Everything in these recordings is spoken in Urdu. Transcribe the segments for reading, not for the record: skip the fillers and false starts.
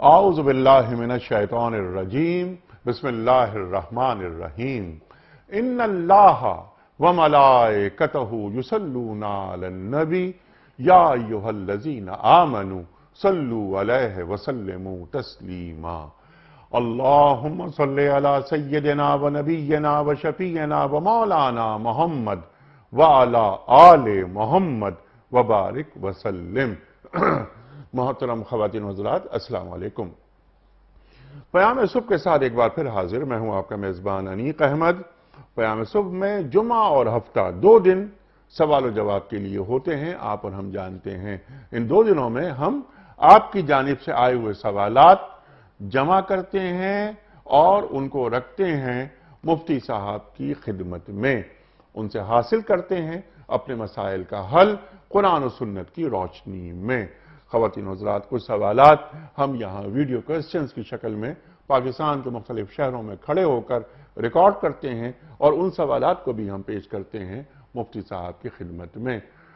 اعوذ باللہ من الشیطان الرجیم بسم اللہ الرحمن الرحیم ان اللہ وملائکتہ یصلون علی النبی یا ایہا الذین آمنوا صلوا علیہ وسلموا تسلیما اللہم صلی علی سیدنا و نبینا و شفیعنا و مولانا محمد وعلی آل محمد وبارک وسلم۔ محترم خواتین و حضرات، السلام علیکم۔ پیام صبح کے ساتھ ایک بار پھر حاضر میں ہوں آپ کا میزبان انیق احمد۔ پیام صبح میں جمعہ اور ہفتہ 2 دن سوال و جواب کے لیے ہوتے ہیں، آپ اور ہم جانتے ہیں۔ ان 2 دنوں میں ہم آپ کی جانب سے آئے ہوئے سوالات جمع کرتے ہیں اور ان کو رکھتے ہیں مفتی صاحب کی خدمت میں، ان سے حاصل کرتے ہیں اپنے مسائل کا حل قرآن و سنت کی روشنی میں۔ خواتین و حضرات، کچھ سوالات ہم یہاں ویڈیو کوسچنز کی شکل میں پاکستان کے مختلف شہروں میں کھڑے ہو کر ریکارڈ کرتے ہیں اور ان سوالات کو بھی ہم پیش کرتے ہیں مفتی صاحب کی خدمت میں۔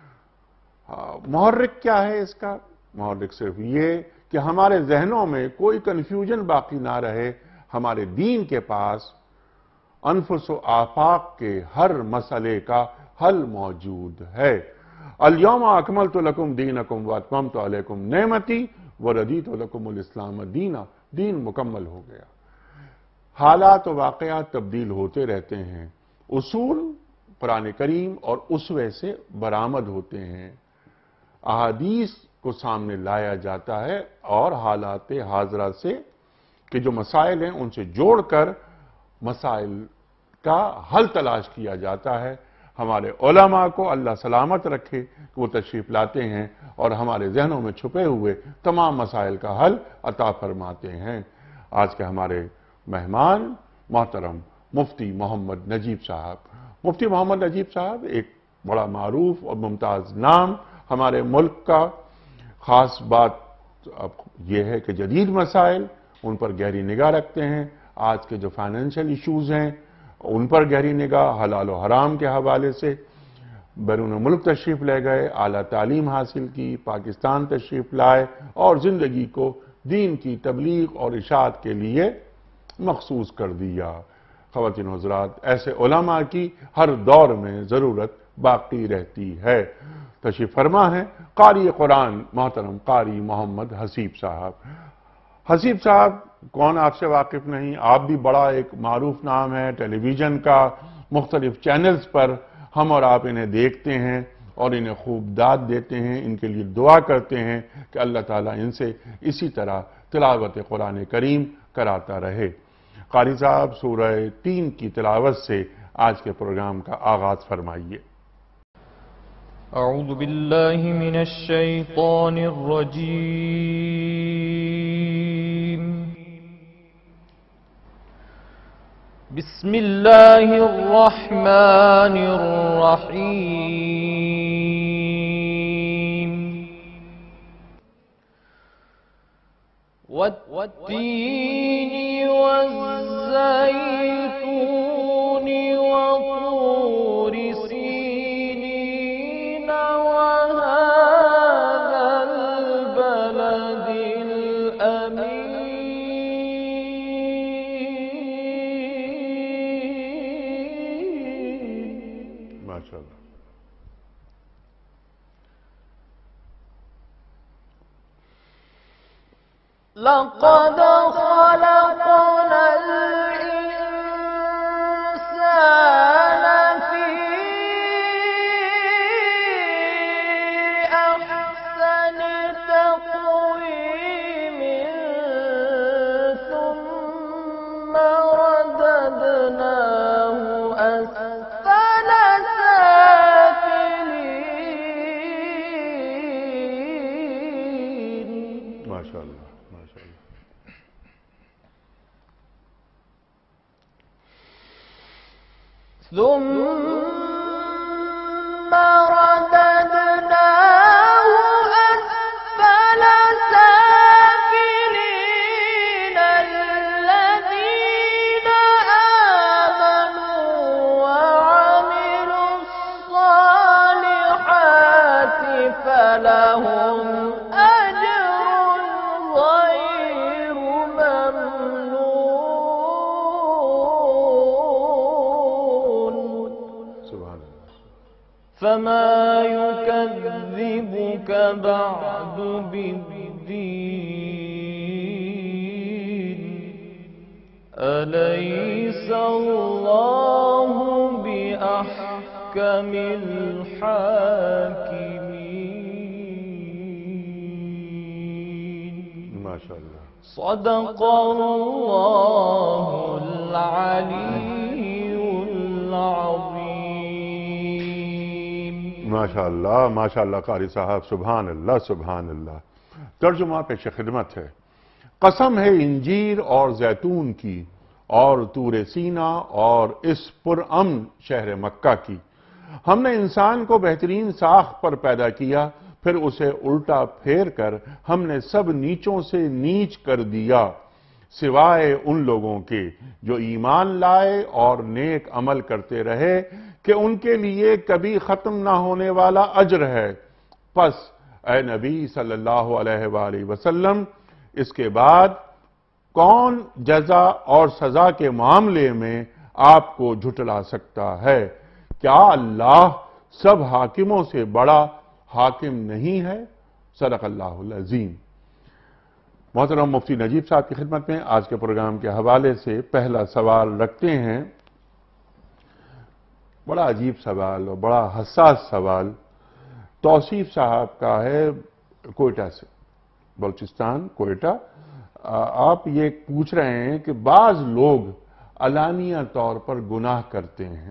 محرک کیا ہے اس کا؟ محرک صرف یہ کہ ہمارے ذہنوں میں کوئی کنفیوژن باقی نہ رہے، ہمارے دین کے پاس انفس و آفاق کے ہر مسئلے کا حل موجود ہے۔ الیوم اکملت لکم دینکم واتممت علیکم نعمتی وردیت لکم الاسلام دینا، دین مکمل ہو گیا۔ حالات و واقعات تبدیل ہوتے رہتے ہیں، اصول قرآن کریم اور اسوے سے برآمد ہوتے ہیں، احادیث کو سامنے لایا جاتا ہے اور حالات حاضرہ سے کہ جو مسائل ہیں ان سے جوڑ کر مسائل کا حل تلاش کیا جاتا ہے۔ ہمارے علماء کو اللہ سلامت رکھے کہ وہ تشریف لاتے ہیں اور ہمارے ذہنوں میں چھپے ہوئے تمام مسائل کا حل عطا فرماتے ہیں۔ آج کے ہمارے مہمان محترم مفتی محمد نجیب صاحب۔ مفتی محمد نجیب صاحب ایک بڑا معروف اور ممتاز نام ہمارے ملک کا۔ خاص بات اب یہ ہے کہ جدید مسائل ان پر گہری نگاہ رکھتے ہیں، آج کے جو فائنینشل ایشوز ہیں ان پر گہری نگاہ، حلال و حرام کے حوالے سے بیرون ملک تشریف لے گئے، اعلیٰ تعلیم حاصل کی، پاکستان تشریف لائے اور زندگی کو دین کی تبلیغ اور اشاعت کے لیے مخصوص کر دیا۔ خواتین و حضرات، ایسے علماء کی ہر دور میں ضرورت باقی رہتی ہے۔ تشریف فرما ہے قاری قرآن محترم قاری محمد حسیب صاحب۔ حسیب صاحب کون آپ سے واقف نہیں، آپ بھی بڑا ایک معروف نام ہے ٹیلی ویژن کا، مختلف چینلز پر ہم اور آپ انہیں دیکھتے ہیں اور انہیں خوب داد دیتے ہیں، ان کے لیے دعا کرتے ہیں کہ اللہ تعالیٰ ان سے اسی طرح تلاوت قرآن کریم کراتا رہے۔ قاری صاحب سورہ 3 کی تلاوت سے آج کے پروگرام کا آغاز فرمائیے۔ اعوذ باللہ من الشیطان الرجیم، بسم اللہ الرحمن الرحیم، والتین والزیتون وطور سینین وهذا البلد الأمین۔ ماشاءاللہ۔ لقد خلقنا الإنسان في أحسن تقويم ثم رددناه أسفل سافلين۔ ماشاءاللہ ماشاءاللہ۔ ثم رددناه أسفل سافلين الذين آمنوا وعملوا الصالحات فلهم أجر غير فما يكذبك بعد بالدين أليس الله بأحكم الحاكمين. ما شاء الله. صدق الله العلي العظيم. ماشاء اللہ قاری صاحب، سبحان اللہ سبحان اللہ. ترجمہ پیش خدمت ہے. قسم ہے انجیر اور زیتون کی اور طور سینا اور اس پرامن شہر مکہ کی. ہم نے انسان کو بہترین ساخت پر پیدا کیا، پھر اسے الٹا پھیر کر ہم نے سب نیچوں سے نیچ کر دیا، سوائے ان لوگوں کے جو ایمان لائے اور نیک عمل کرتے رہے کہ ان کے لیے کبھی ختم نہ ہونے والا اجر ہے. پس اے نبی صلی اللہ علیہ وآلہ وسلم، اس کے بعد کون جزا اور سزا کے معاملے میں آپ کو جھٹلا سکتا ہے؟ کیا اللہ سب حاکموں سے بڑا حاکم نہیں ہے؟ صدق اللہ العظیم. محترم مفتی نجیب صاحب کی خدمت میں آج کے پروگرام کے حوالے سے پہلا سوال رکھتے ہیں. بڑا عجیب سوال اور بڑا حساس سوال. توصیف صاحب کا ہے کوئٹہ سے، بلوچستان کوئٹہ. آپ یہ پوچھ رہے ہیں کہ بعض لوگ علانیہ طور پر گناہ کرتے ہیں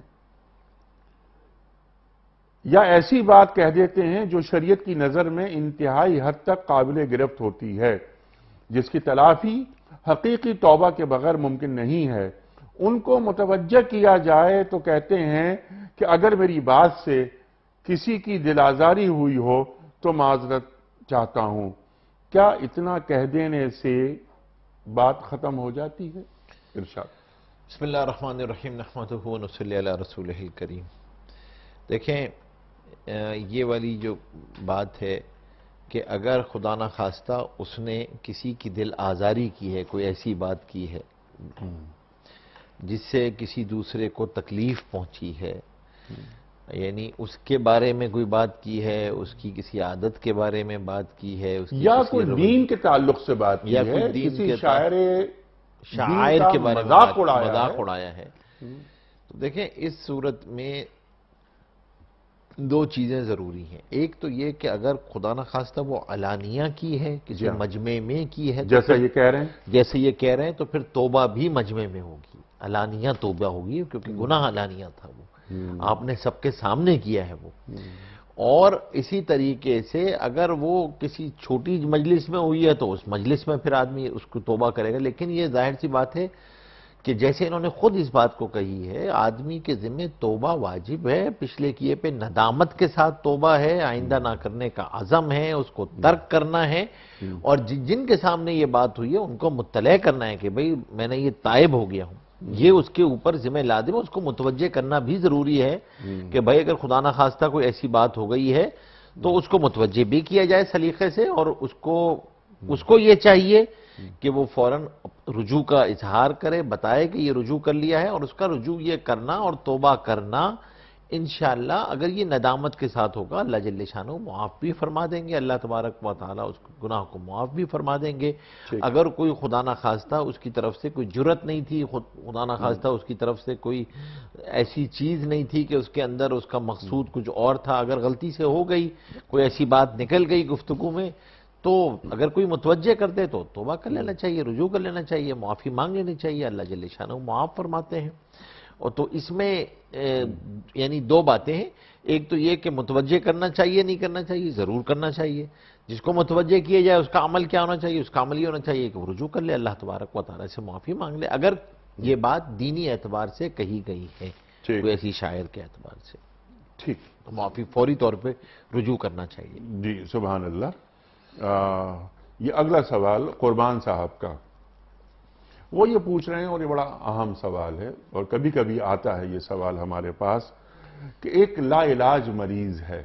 یا ایسی بات کہہ دیتے ہیں جو شریعت کی نظر میں انتہائی حد تک قابل گرفت ہوتی ہے، جس کی تلافی حقیقی توبہ کے بغیر ممکن نہیں ہے. ان کو متوجہ کیا جائے تو کہتے ہیں کہ اگر میری بات سے کسی کی دل آزاری ہوئی ہو تو معذرت چاہتا ہوں. کیا اتنا کہہ دینے سے بات ختم ہو جاتی ہے؟ ارشاد. بسم اللہ الرحمن الرحیم، نحمدہ و نصلی علی رسولہ الکریم. دیکھیں، یہ والی جو بات ہے کہ اگر خدا نہ خواستہ اس نے کسی کی دل آزاری کی ہے، کوئی ایسی بات کی ہے جس سے کسی دوسرے کو تکلیف پہنچی ہے، یعنی اس کے بارے میں کوئی بات کی ہے، اس کی کسی عادت کے بارے میں بات کی ہے، اس کی یا کوئی دین کے تعلق سے بات کی یا ہے، کوئی دین کسی کے شاعر کے بارے میں مذاق اڑایا ہے، تو دیکھیں اس صورت میں دو چیزیں ضروری ہیں. ایک تو یہ کہ اگر خدا نہ خواستہ وہ علانیہ کی ہے، کسی مجمع میں کی ہے، جیسا یہ کہہ رہے ہیں، جیسے یہ کہہ رہے ہیں، تو پھر توبہ بھی مجمع میں ہوگی، علانیہ توبہ ہوگی، کیونکہ گناہ علانیہ تھا وہ، آپ نے سب کے سامنے کیا ہے وہ. اور اسی طریقے سے اگر وہ کسی چھوٹی مجلس میں ہوئی ہے تو اس مجلس میں پھر آدمی اس کو توبہ کرے گا. لیکن یہ ظاہر سی بات ہے کہ جیسے انہوں نے خود اس بات کو کہی ہے، آدمی کے ذمہ توبہ واجب ہے، پچھلے کیے پہ ندامت کے ساتھ توبہ ہے، آئندہ نہ کرنے کا عزم ہے، اس کو ترک کرنا ہے، اور جن کے سامنے یہ بات ہوئی ہے ان کو مطلع کرنا ہے کہ بھئی میں نے یہ تائب ہو گیا ہوں. یہ اس کے اوپر ذمہ لازم ہے، اس کو متوجہ کرنا بھی ضروری ہے کہ بھئی اگر خدا نہ خواستہ کوئی ایسی بات ہو گئی ہے تو اس کو متوجہ بھی کیا جائے سلیقے سے، اور اس کو یہ چاہیے کہ وہ فوراً رجوع کا اظہار کرے، بتائے کہ یہ رجوع کر لیا ہے، اور اس کا رجوع یہ کرنا اور توبہ کرنا انشاءاللہ اگر یہ ندامت کے ساتھ ہوگا اللہ جل شانہ معاف بھی فرما دیں گے، اللہ تبارک و تعالیٰ اس گناہ کو معاف بھی فرما دیں گے. اگر کوئی خدا نہ خواستہ اس کی طرف سے کوئی جرت نہیں تھی، خدا نہ خواستہ اس کی طرف سے کوئی ایسی چیز نہیں تھی کہ اس کے اندر اس کا مقصود کچھ اور تھا، اگر غلطی سے ہو گئی، کوئی ایسی بات نکل گئی گفتگو میں، تو اگر کوئی متوجہ کر دے تو توبہ کر لینا چاہیے، رجوع کر لینا چاہیے، معافی مانگ لینی چاہیے، اللہ جل شانہ معاف فرماتے ہیں. اور تو اس میں یعنی دو باتیں ہیں. ایک تو یہ کہ متوجہ کرنا چاہیے نہیں کرنا چاہیے، ضرور کرنا چاہیے. جس کو متوجہ کیا جائے اس کا عمل کیا ہونا چاہیے؟ اس کا عمل یہ ہونا چاہیے کہ وہ رجوع کر لے، اللہ تبارک و تعالیٰ سے معافی مانگ لے، اگر یہ بات دینی اعتبار سے کہی گئی ہے، کوئی ایسی شاعر کے اعتبار سے. ٹھیک، تو معافی فوری طور پہ رجوع کرنا چاہیے. جی سبحان اللہ. یہ اگلا سوال قربان صاحب کا، وہ یہ پوچھ رہے ہیں اور یہ بڑا اہم سوال ہے اور کبھی کبھی آتا ہے یہ سوال ہمارے پاس کہ ایک لا علاج مریض ہے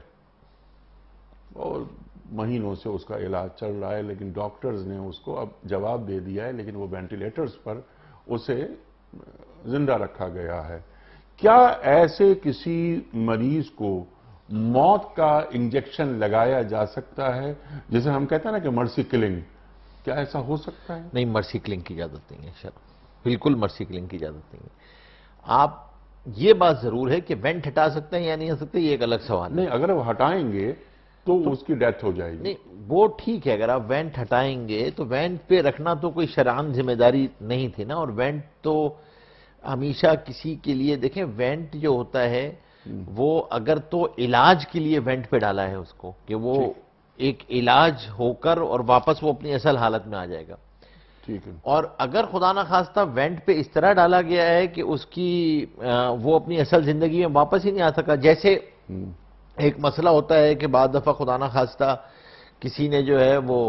اور مہینوں سے اس کا علاج چل رہا ہے، لیکن ڈاکٹرز نے اس کو اب جواب دے دیا ہے، لیکن وہ وینٹیلیٹرز پر اسے زندہ رکھا گیا ہے. کیا ایسے کسی مریض کو موت کا انجیکشن لگایا جا سکتا ہے، جسے ہم کہتے ہیں نا کہ مرسی کلنگ، کیا ایسا ہو سکتا ہے؟ نہیں، مرسی کلنگ کی اجازت نہیں ہے سر، بالکل مرسی کلنگ کی اجازت نہیں ہے۔ آپ یہ بات ضرور ہے کہ وینٹ ہٹا سکتے ہیں یا نہیں ہٹا سکتے، یہ ایک الگ سوال ہے۔ نہیں، اگر وہ ہٹائیں گے تو اس کی ڈیتھ ہو جائے گی۔ نہیں، وہ ٹھیک ہے، اگر آپ وینٹ ہٹائیں گے تو وینٹ پہ رکھنا تو کوئی شرعاً ذمہ داری نہیں تھی نا، اور وینٹ تو ہمیشہ کسی کے لیے، دیکھیں وینٹ جو ہوتا ہے وہ اگر تو علاج کے لیے وینٹ پہ ڈالا ہے اس کو، کہ وہ ایک علاج ہو کر اور واپس وہ اپنی اصل حالت میں آ جائے گا۔ ٹھیک ہے۔ اور اگر خدا نخواستہ وینٹ پہ اس طرح ڈالا گیا ہے کہ اس کی وہ اپنی اصل زندگی میں واپس ہی نہیں آ سکا، جیسے ایک مسئلہ ہوتا ہے کہ بعض دفعہ خدا نخواستہ کسی نے جو ہے وہ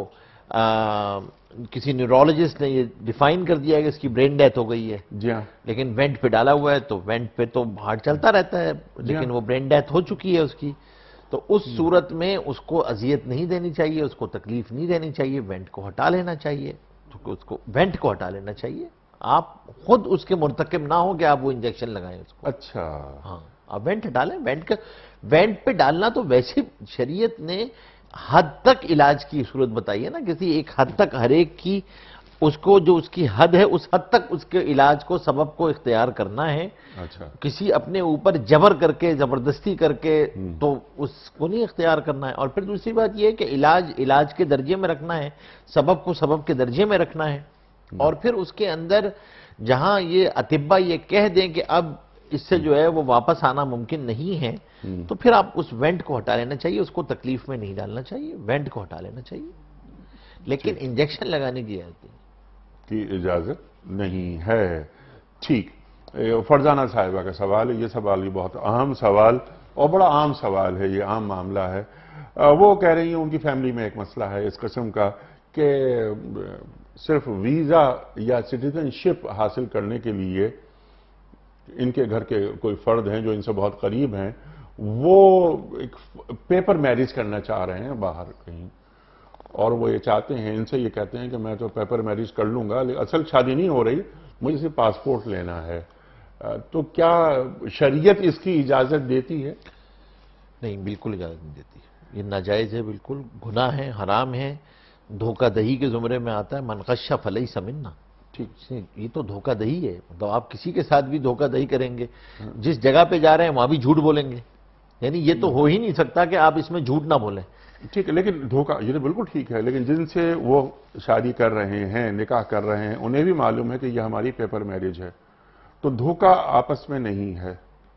کسی نیورولوجسٹ نے یہ ڈیفائن کر دیا ہے کہ اس کی برین ڈیتھ ہو گئی ہے، جی ہاں، لیکن وینٹ پہ ڈالا ہوا ہے تو وینٹ پہ تو ہارٹ چلتا رہتا ہے، لیکن وہ برین ڈیتھ ہو چکی ہے اس کی، تو اس صورت میں اس کو اذیت نہیں دینی چاہیے، اس کو تکلیف نہیں دینی چاہیے، وینٹ کو ہٹا لینا چاہیے، تو اس کو وینٹ کو ہٹا لینا چاہیے۔ آپ خود اس کے مرتکب نہ ہو کہ آپ وہ انجیکشن لگائیں اس کو۔ اچھا، ہاں، آپ وینٹ ہٹا لیں، وینٹ پہ ڈالنا تو ویسے شریعت نے حد تک علاج کی صورت بتائی ہے نا، کسی ایک حد تک ہر ایک کی اس کو جو اس کی حد ہے اس حد تک اس کے علاج کو سبب کو اختیار کرنا ہے۔ اچھا، کسی اپنے اوپر جبر کر کے زبردستی کر کے تو اس کو نہیں اختیار کرنا ہے۔ اور پھر دوسری بات یہ ہے کہ علاج کے درجے میں رکھنا ہے، سبب کو سبب کے درجے میں رکھنا ہے، اور پھر اس کے اندر جہاں یہ اطباء یہ کہہ دیں کہ اب اس سے جو ہے وہ واپس آنا ممکن نہیں ہے، تو پھر آپ اس وینٹ کو ہٹا لینا چاہیے، اس کو تکلیف میں نہیں ڈالنا چاہیے، وینٹ کو ہٹا لینا چاہیے، لیکن انجیکشن لگانے کی اجازت نہیں کی اجازت نہیں ہے۔ ٹھیک، فرزانہ صاحبہ کا سوال ہے، یہ سوال بھی بہت اہم سوال اور بڑا عام سوال ہے، یہ عام معاملہ ہے۔ وہ کہہ رہی ہیں ان کی فیملی میں ایک مسئلہ ہے اس قسم کا کہ صرف ویزا یا سٹیزن شپ حاصل کرنے کے لیے ان کے گھر کے کوئی فرد ہیں جو ان سے بہت قریب ہیں، وہ ایک پیپر میرج کرنا چاہ رہے ہیں باہر کہیں، اور وہ یہ چاہتے ہیں، ان سے یہ کہتے ہیں کہ میں تو پیپر میرج کر لوں گا، لیکن اصل شادی نہیں ہو رہی، مجھے صرف پاسپورٹ لینا ہے، تو کیا شریعت اس کی اجازت دیتی ہے؟ نہیں، بالکل اجازت نہیں دیتی، یہ ناجائز ہے، بالکل گناہ ہے، حرام ہے، دھوکہ دہی کے زمرے میں آتا ہے، من غش فلیس منا۔ ٹھیک، یہ تو دھوکہ دہی ہے، مطلب آپ کسی کے ساتھ بھی دھوکہ دہی کریں گے، جس جگہ پہ جا رہے ہیں وہاں بھی جھوٹ بولیں گے، یعنی یہ تو ہو ہی نہیں سکتا کہ آپ اس میں جھوٹ نہ بولیں۔ ٹھیک ہے، لیکن دھوکہ یہ تو بالکل ٹھیک ہے، لیکن جن سے وہ شادی کر رہے ہیں، نکاح کر رہے ہیں، انہیں بھی معلوم ہے کہ یہ ہماری پیپر میرج ہے، تو دھوکہ آپس میں نہیں ہے۔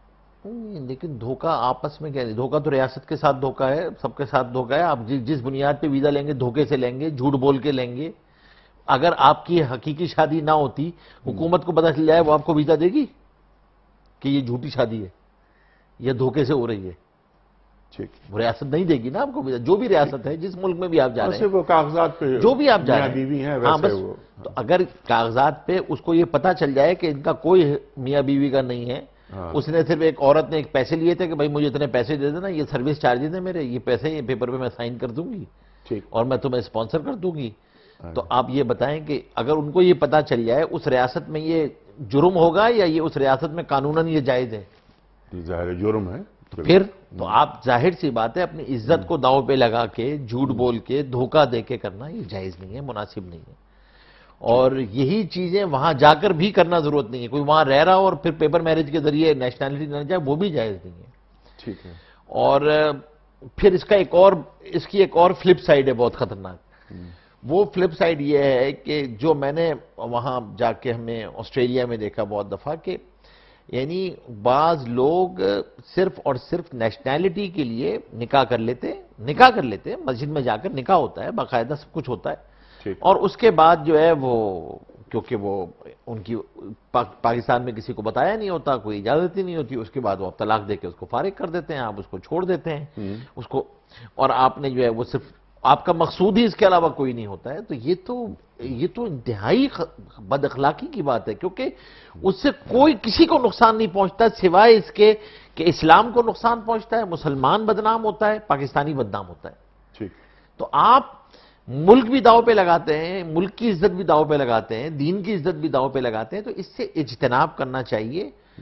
لیکن دھوکہ آپس میں کیا ہے؟ دھوکہ تو ریاست کے ساتھ دھوکہ ہے، سب کے ساتھ دھوکہ ہے، آپ جس بنیاد پہ ویزا لیں گے دھوکے سے لیں گے، جھوٹ بول کے لیں گے۔ اگر آپ کی حقیقی شادی نہ ہوتی، حکومت کو پتہ چل جائے، وہ آپ کو ویزا دے گی کہ یہ جھوٹی شادی ہے، یہ دھوکے سے ہو رہی ہے؟ ٹھیک، وہ ریاست نہیں دے گی نا آپ کو ویزا، جو بھی ریاست ہے، جس ملک میں بھی آپ جا رہے ہیں، وہ کاغذات پہ جو بھی آپ جا میاں رہے بیوی ہیں ہاں ویسے بس، وہ۔ تو اگر کاغذات پہ اس کو یہ پتہ چل جائے کہ ان کا کوئی میاں بیوی کا نہیں ہے، اس نے صرف ایک عورت نے ایک پیسے لیے تھے کہ بھائی مجھے اتنے پیسے دے دینا، یہ سروس چارجز ہیں میرے، یہ پیسے یہ پیپر پہ میں سائن کر دوں گی ٹھیک، اور میں تمہیں اسپانسر کر دوں گی، تو آپ یہ بتائیں کہ اگر ان کو یہ پتہ چل جائے اس ریاست میں یہ جرم ہوگا یا یہ اس ریاست میں قانوناً یہ جائز ہے؟ ظاہر جرم ہے۔ پھر تو آپ ظاہر سی بات ہے اپنی عزت کو داؤں پہ لگا کے جھوٹ بول کے دھوکہ دے کے کرنا یہ جائز نہیں ہے، مناسب نہیں ہے، اور یہی چیزیں وہاں جا کر بھی کرنا ضرورت نہیں ہے، کوئی وہاں رہ رہا ہو اور پھر پیپر میرج کے ذریعے نیشنلٹی نہ جائے وہ بھی جائز نہیں ہے۔ ٹھیک ہے، اور پھر اس کی ایک اور فلپ سائیڈ ہے بہت خطرناک، وہ فلپ سائیڈ یہ ہے کہ جو میں نے وہاں جا کے ہم نے آسٹریلیا میں دیکھا بہت دفعہ کہ یعنی بعض لوگ صرف اور صرف نیشنلٹی کے لیے نکاح کر لیتے ہیں، مسجد میں جا کر نکاح ہوتا ہے، باقاعدہ سب کچھ ہوتا ہے، اور اس کے بعد جو ہے وہ کیونکہ وہ ان کی پاکستان میں کسی کو بتایا نہیں ہوتا، کوئی اجازت ہی نہیں ہوتی، اس کے بعد وہ طلاق دے کے اس کو فارغ کر دیتے ہیں، آپ اس کو چھوڑ دیتے ہیں اس کو، اور آپ نے جو ہے وہ صرف آپ کا مقصود ہی اس کے علاوہ کوئی نہیں ہوتا ہے، تو یہ تو انتہائی بد اخلاقی کی بات ہے، کیونکہ اس سے کسی کو نقصان نہیں پہنچتا سوائے اس کے کہ اسلام کو نقصان پہنچتا ہے، مسلمان بدنام ہوتا ہے، پاکستانی بدنام ہوتا ہے۔ ٹھیک، تو آپ ملک بھی داؤ پہ لگاتے ہیں، ملک کی عزت بھی داؤ پہ لگاتے ہیں، دین کی عزت بھی داؤ پہ لگاتے ہیں، تو اس سے اجتناب کرنا چاہیے،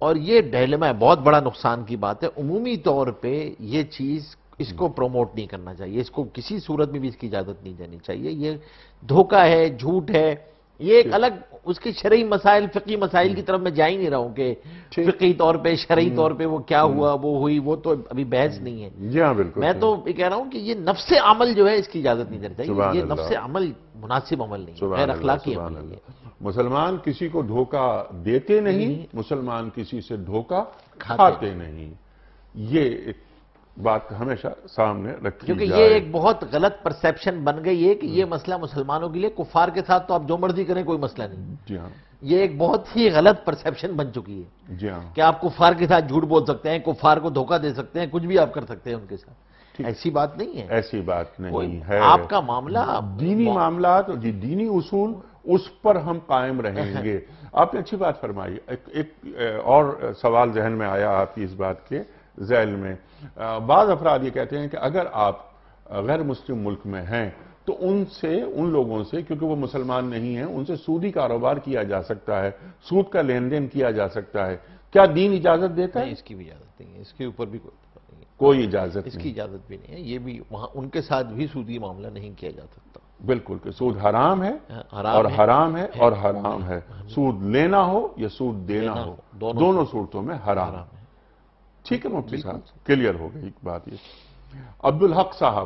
اور یہ ڈائلیما ہے، بہت بڑا نقصان کی بات ہے۔ عمومی طور پہ یہ چیز اس کو پروموٹ نہیں کرنا چاہیے، اس کو کسی صورت میں بھی اس کی اجازت نہیں دینی چاہیے۔ یہ دھوکہ ہے، جھوٹ ہے، یہ ایک الگ اس کے شرعی مسائل، فقہی مسائل کی طرف میں جا ہی نہیں رہا ہوں کہ فقہی طور پہ، شرعی طور پہ وہ کیا ہوا، وہ ہوئی، وہ تو ابھی بحث نہیں ہے۔ جی ہاں بالکل، میں تو یہ کہہ رہا ہوں کہ یہ نفس عمل جو ہے اس کی اجازت نہیں دینی چاہیے، یہ نفس عمل مناسب عمل نہیں ہے، غیر اخلاقی عمل نہیں ہے۔ مسلمان کسی کو دھوکہ دیتے نہیں، مسلمان کسی سے دھوکہ کھاتے نہیں، یہ ایک بات ہمیشہ سامنے رکھی کیونکہ جائے۔ یہ ایک بہت غلط پرسیپشن بن گئی ہے کہ یہ مسئلہ مسلمانوں کے لیے، کفار کے ساتھ تو آپ جو مرضی کریں کوئی مسئلہ نہیں۔ جی ہاں، یہ ایک بہت ہی غلط پرسیپشن بن چکی ہے جی ہاں، کہ آپ کفار کے ساتھ جھوٹ بول سکتے ہیں، کفار کو دھوکہ دے سکتے ہیں، کچھ بھی آپ کر سکتے ہیں ان کے ساتھ۔ ایسی بات نہیں ہے، ایسی بات نہیں ہے۔ آپ کا معاملہ دینی معاملات اور دینی اصول، اس پر ہم قائم رہیں گے۔ آپ نے اچھی بات فرمائی۔ ایک اور سوال ذہن میں آیا آپ کی اس بات کے ذیل میں۔ بعض افراد یہ کہتے ہیں کہ اگر آپ غیر مسلم ملک میں ہیں تو ان لوگوں سے، کیونکہ وہ مسلمان نہیں ہیں، ان سے سودی کاروبار کیا جا سکتا ہے، سود کا لین دین کیا جا سکتا ہے، کیا دین اجازت دیتا ہے؟ نہیں، اس کی بھی اجازت نہیں ہے، اس کے اوپر بھی کوئی اجازت اس نہیں، کی اجازت بھی نہیں ہے۔ یہ بھی وہاں ان کے ساتھ بھی سودی معاملہ نہیں کیا جا سکتا۔ بالکل کہ سود حرام ہے حرام اور ہے، حرام ہے اور حرام ہے، سود لینا ہو یا سود دینا ہو، دونوں دونوں صورتوں میں حرام ہے۔ ٹھیک ہے مفتی صاحب، کلیئر ہو گئی ایک بات۔ یہ عبدالحق صاحب،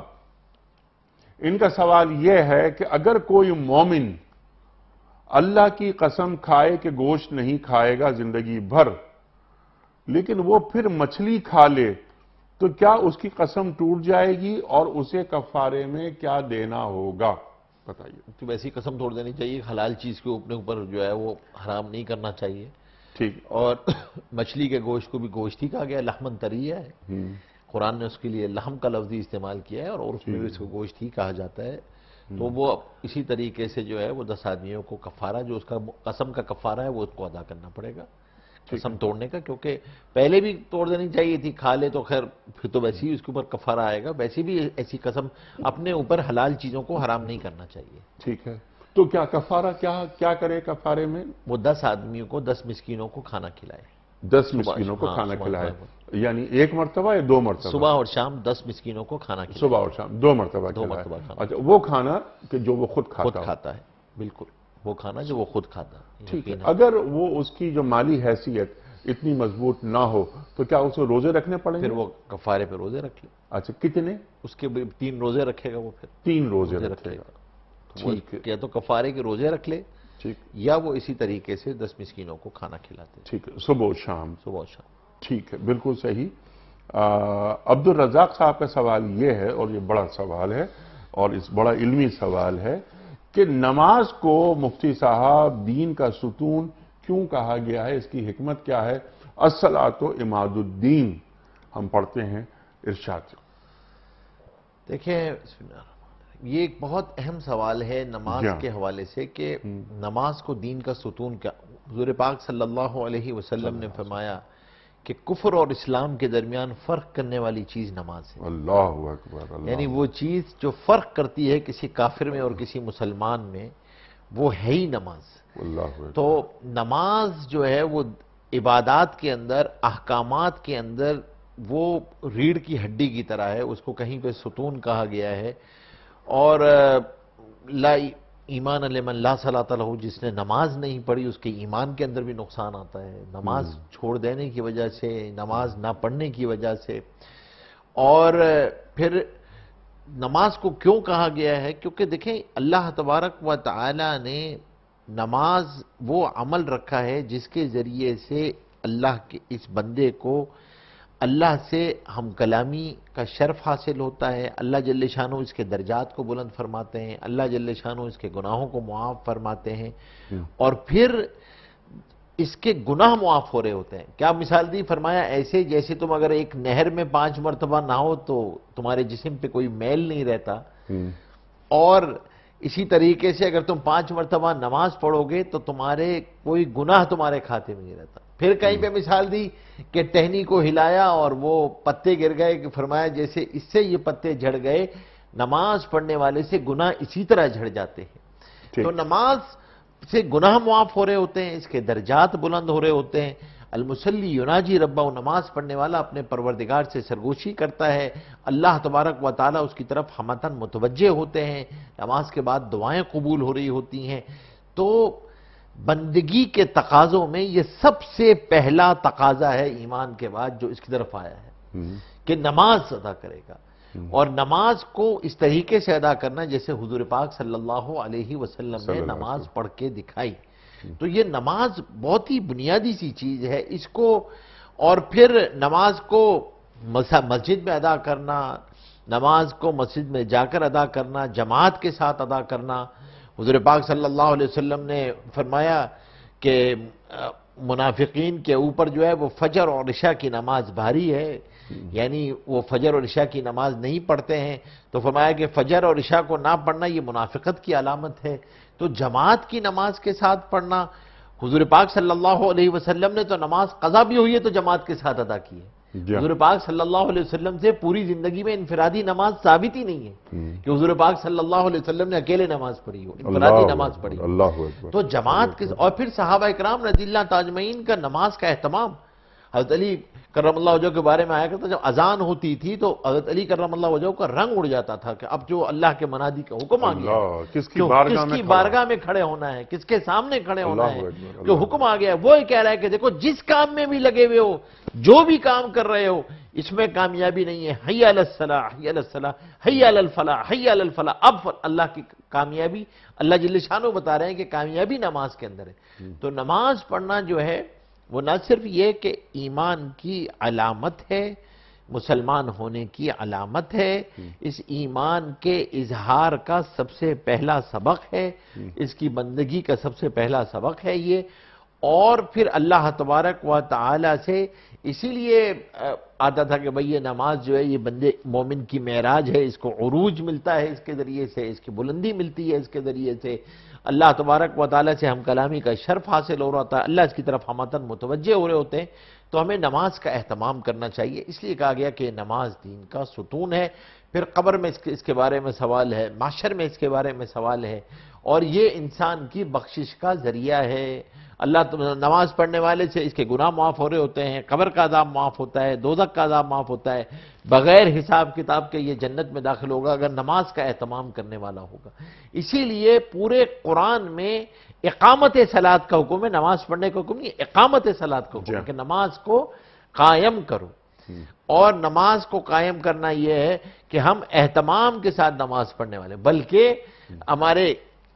ان کا سوال یہ ہے کہ اگر کوئی مومن اللہ کی قسم کھائے کہ گوشت نہیں کھائے گا زندگی بھر، لیکن وہ پھر مچھلی کھا لے تو کیا اس کی قسم ٹوٹ جائے گی اور اسے کفارے میں کیا دینا ہوگا؟ بتائیے۔ تو ویسی قسم توڑ دینی چاہیے، حلال چیز کے اپنے اوپر جو ہے وہ حرام نہیں کرنا چاہیے۔ ٹھیک، اور مچھلی کے گوشت کو بھی گوشت ہی کہا گیا، لحمن طریہ ہے، قرآن نے اس کے لیے لحم کا لفظ استعمال کیا ہے، اور اس میں بھی اس کو گوشت ہی کہا جاتا ہے۔ تو وہ اسی طریقے سے جو ہے وہ 10 آدمیوں کو کفارہ، جو اس کا قسم کا کفارہ ہے، وہ اس کو ادا کرنا پڑے گا قسم توڑنے کا، کیونکہ پہلے بھی توڑ دینی چاہیے تھی، کھا لے تو خیر پھر تو ویسے ہی اس کے اوپر کفارہ آئے گا۔ ویسے بھی ایسی قسم اپنے اوپر حلال چیزوں کو حرام نہیں کرنا چاہیے۔ ٹھیک ہے، تو کیا کفارہ کیا کرے کفارے میں؟ وہ 10 آدمیوں کو، 10 مسکینوں کو کھانا کھلائے، 10 مسکینوں کو کھانا کھلائے، یعنی ایک مرتبہ یا 2 مرتبہ؟ صبح اور شام 10 مسکینوں کو کھانا کھلائے، صبح اور شام 2 مرتبہ مرتبہ کھانا۔ اچھا، وہ کھانا کہ جو وہ خود کھاتا ہے، بالکل وہ کھانا جو وہ خود کھاتا ہے۔ ٹھیک ہے، اگر وہ اس کی جو مالی حیثیت اتنی مضبوط نہ ہو تو کیا اسے روزے رکھنے پڑیں گے؟ پھر وہ کفارے پہ روزے رکھ لے۔ اچھا، کتنے؟ اس کے 3 روزے رکھے گا وہ، پھر 3 روزے رکھے گا۔ ٹھیک ہے، یا تو کفارے کے روزے رکھ لے، ٹھیک، یا وہ اسی طریقے سے 10 مسکینوں کو کھانا کھلاتے، ٹھیک ہے، صبح و شام۔ صبح و شام۔ ٹھیک ہے، بالکل صحیح۔ عبدالرزاق صاحب کا سوال یہ ہے، اور یہ بڑا سوال ہے اور اس بڑا علمی سوال ہے کہ نماز کو مفتی صاحب دین کا ستون کیوں کہا گیا ہے؟ اس کی حکمت کیا ہے؟ الصلاۃ عماد الدین ہم پڑھتے ہیں، ارشاد۔ دیکھیں، بسم اللہ الرحمن الرحیم، یہ ایک بہت اہم سوال ہے نماز کے حوالے سے کہ نماز کو دین کا ستون کیا۔ حضور پاک صلی اللہ علیہ وسلم نے فرمایا کہ کفر اور اسلام کے درمیان فرق کرنے والی چیز نماز ہے۔ اللہ اکبر، اللہ، یعنی وہ چیز جو فرق کرتی ہے کسی کافر میں اور کسی مسلمان میں، وہ ہے ہی نماز۔ اللہ اکبر۔ تو نماز جو ہے وہ عبادات کے اندر، احکامات کے اندر، وہ ریڑھ کی ہڈی کی طرح ہے، اس کو کہیں پہ ستون کہا گیا ہے۔ اور لا ایمان لمن لا صلاۃ لہ، جس نے نماز نہیں پڑھی اس کے ایمان کے اندر بھی نقصان آتا ہے، نماز چھوڑ دینے کی وجہ سے، نماز نہ پڑھنے کی وجہ سے۔ اور پھر نماز کو کیوں کہا گیا ہے؟ کیونکہ دیکھیں اللہ تبارک و تعالی نے نماز وہ عمل رکھا ہے جس کے ذریعے سے اللہ کے اس بندے کو اللہ سے ہم کلامی کا شرف حاصل ہوتا ہے، اللہ جل شانہ اس کے درجات کو بلند فرماتے ہیں، اللہ جل شانہ اس کے گناہوں کو معاف فرماتے ہیں، اور پھر اس کے گناہ معاف ہو رہے ہوتے ہیں۔ کیا مثال دی؟ فرمایا ایسے جیسے تم اگر ایک نہر میں 5 مرتبہ نہاؤ تو تمہارے جسم پہ کوئی میل نہیں رہتا، اور اسی طریقے سے اگر تم 5 مرتبہ نماز پڑھو گے تو تمہارے کوئی گناہ تمہارے کھاتے میں نہیں رہتا۔ پھر کہیں پہ مثال دی کہ ٹہنی کو ہلایا اور وہ پتے گر گئے، کہ فرمایا جیسے اس سے یہ پتے جھڑ گئے، نماز پڑھنے والے سے گناہ اسی طرح جھڑ جاتے ہیں۔ تو نماز سے گناہ معاف ہو رہے ہوتے ہیں، اس کے درجات بلند ہو رہے ہوتے ہیں، المصلی یناجی ربہ، نماز پڑھنے والا اپنے پروردگار سے سرگوشی کرتا ہے، اللہ تبارک و تعالیٰ اس کی طرف ہمتاً متوجہ ہوتے ہیں، نماز کے بعد دعائیں قبول ہو رہی ہوتی ہیں۔ تو بندگی کے تقاضوں میں یہ سب سے پہلا تقاضا ہے ایمان کے بعد جو اس کی طرف آیا ہے کہ نماز ادا کرے گا، اور نماز کو اس طریقے سے ادا کرنا جیسے حضور پاک صلی اللہ علیہ وسلم نے نماز پڑھ کے دکھائی۔ تو یہ نماز بہت ہی بنیادی سی چیز ہے، اس کو اور پھر نماز کو مسجد میں ادا کرنا، نماز کو مسجد میں جا کر ادا کرنا، جماعت کے ساتھ ادا کرنا۔ حضور پاک صلی اللہ علیہ وسلم نے فرمایا کہ منافقین کے اوپر جو ہے وہ فجر اور عشاء کی نماز بھاری ہے، یعنی وہ فجر اور عشاء کی نماز نہیں پڑھتے ہیں، تو فرمایا کہ فجر اور عشاء کو نہ پڑھنا یہ منافقت کی علامت ہے۔ تو جماعت کی نماز کے ساتھ پڑھنا، حضور پاک صلی اللہ علیہ وسلم نے تو نماز قضا بھی ہوئی ہے تو جماعت کے ساتھ ادا کی ہے۔ حضور پاک صلی اللہ علیہ وسلم سے پوری زندگی میں انفرادی نماز ثابت ہی نہیں ہے کہ حضور پاک صلی اللہ علیہ وسلم نے اکیلے نماز پڑھی ہو، انفرادی نماز پڑھی ہو۔ تو جماعت کے اور پھر صحابہ اکرام رضی اللہ تاجمعین کا نماز کا اہتمام، حضرت علی کرم اللہ وجہہ کے بارے میں آیا کرتا جب اذان ہوتی تھی تو حضرت علی کرم اللہ وجہہ کا رنگ اڑ جاتا تھا کہ اب جو اللہ کے منادی کا حکم آ گیا ہے، کس کی بارگاہ میں کھڑے ہونا ہے، کس کے سامنے کھڑے ہونا ہے، جو حکم آ گیا ہے وہ کہہ رہا ہے کہ دیکھو جس کام میں بھی لگے ہوئے ہو، جو بھی کام کر رہے ہو، اس میں کامیابی نہیں ہے، حی علی الصلاح، حی علی الصلاح، حی علی الفلاح، حی علی الفلاح۔ اب اللہ کی کامیابی اللہ جل شانہ بتا رہے ہیں کہ کامیابی نماز کے اندر ہے۔ تو نماز پڑھنا جو ہے وہ نہ صرف یہ کہ ایمان کی علامت ہے، مسلمان ہونے کی علامت ہے، اس ایمان کے اظہار کا سب سے پہلا سبق ہے، اس کی بندگی کا سب سے پہلا سبق ہے یہ، اور پھر اللہ تبارک و تعالی سے اسی لیے آتا تھا کہ بھئی یہ نماز جو ہے یہ بندے مومن کی معراج ہے، اس کو عروج ملتا ہے اس کے ذریعے سے، اس کی بلندی ملتی ہے اس کے ذریعے سے، اللہ تبارک و تعالی سے ہم کلامی کا شرف حاصل ہو رہا ہوتا ہے، اللہ اس کی طرف ہمتاً متوجہ ہو رہے ہوتے ہیں۔ تو ہمیں نماز کا اہتمام کرنا چاہیے، اس لیے کہا گیا کہ نماز دین کا ستون ہے۔ پھر قبر میں اس کے بارے میں سوال ہے، محشر میں اس کے بارے میں سوال ہے، اور یہ انسان کی بخشش کا ذریعہ ہے۔ اللہ نماز پڑھنے والے سے اس کے گناہ معاف ہو رہے ہوتے ہیں، قبر کا عذاب معاف ہوتا ہے، دوزخ کا عذاب معاف ہوتا ہے، بغیر حساب کتاب کے یہ جنت میں داخل ہوگا اگر نماز کا اہتمام کرنے والا ہوگا۔ اسی لیے پورے قرآن میں اقامت صلاۃ کا حکم ہے، نماز پڑھنے کا حکم نہیں، اقامت صلاۃ کا حکم ہے کہ نماز کو قائم کرو۔ اور نماز کو قائم کرنا یہ ہے کہ ہم اہتمام کے ساتھ نماز پڑھنے والے، بلکہ ہمارے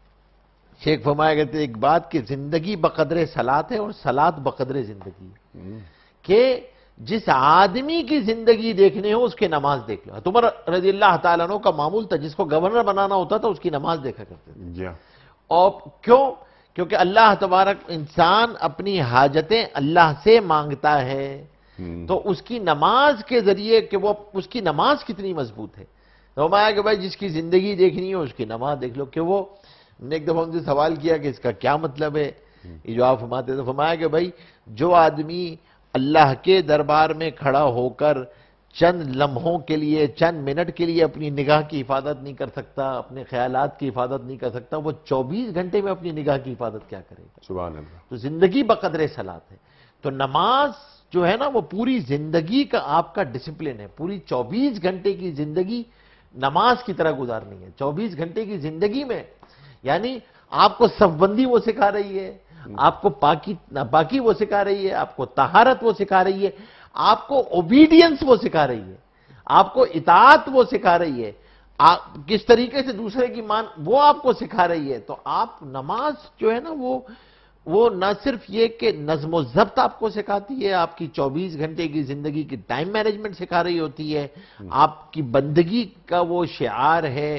شیخ فرمایا کرتے ایک بات کہ زندگی بقدر صلاۃ ہے اور صلاۃ بقدر زندگی ہے، کہ جس آدمی کی زندگی دیکھنے ہو اس کی نماز دیکھ لو۔ عمر رضی اللہ تعالیٰ عنہ کا معمول تھا، جس کو گورنر بنانا ہوتا تھا اس کی نماز دیکھا کرتے تھے۔ اور کیونکہ اللہ تبارک انسان اپنی حاجتیں اللہ سے مانگتا ہے، تو اس کی نماز کے ذریعے کہ وہ اس کی نماز کتنی مضبوط ہے۔ تو فرمایا کہ بھائی جس کی زندگی دیکھنی ہو اس کی نماز دیکھ لو، کہ وہ نے ایک دفعہ ان سے سوال کیا کہ اس کا کیا مطلب ہے، یہ جو آپ فرماتے تو فرمایا کہ بھائی جو آدمی اللہ کے دربار میں کھڑا ہو کر چند لمحوں کے لیے، چند منٹ کے لیے اپنی نگاہ کی حفاظت نہیں کر سکتا، اپنے خیالات کی حفاظت نہیں کر سکتا، وہ 24 گھنٹے میں اپنی نگاہ کی حفاظت کیا کرے گا؟ سبحان اللہ۔ تو زندگی بقدر صلاۃ ہے۔ تو نماز جو ہے نا وہ پوری زندگی کا آپ کا ڈسپلن ہے، پوری 24 گھنٹے کی زندگی نماز کی طرح گزارنی ہے۔ 24 گھنٹے کی زندگی میں یعنی آپ کو صف بندی وہ سکھا رہی ہے، آپ کو پاکی وہ سکھا رہی ہے، آپ کو طہارت وہ سکھا رہی ہے، آپ کو اوبیڈینس وہ سکھا رہی ہے، آپ کو اطاعت وہ سکھا رہی ہے، کس طریقے سے دوسرے کی وہ آپ کو سکھا رہی ہے۔ تو آپ نماز جو ہے نا وہ نہ صرف یہ کہ نظم و ضبط آپ کو سکھاتی ہے، آپ کی 24 گھنٹے کی زندگی کی ٹائم مینجمنٹ سکھا رہی ہوتی ہے، آپ کی بندگی کا وہ شعار ہے،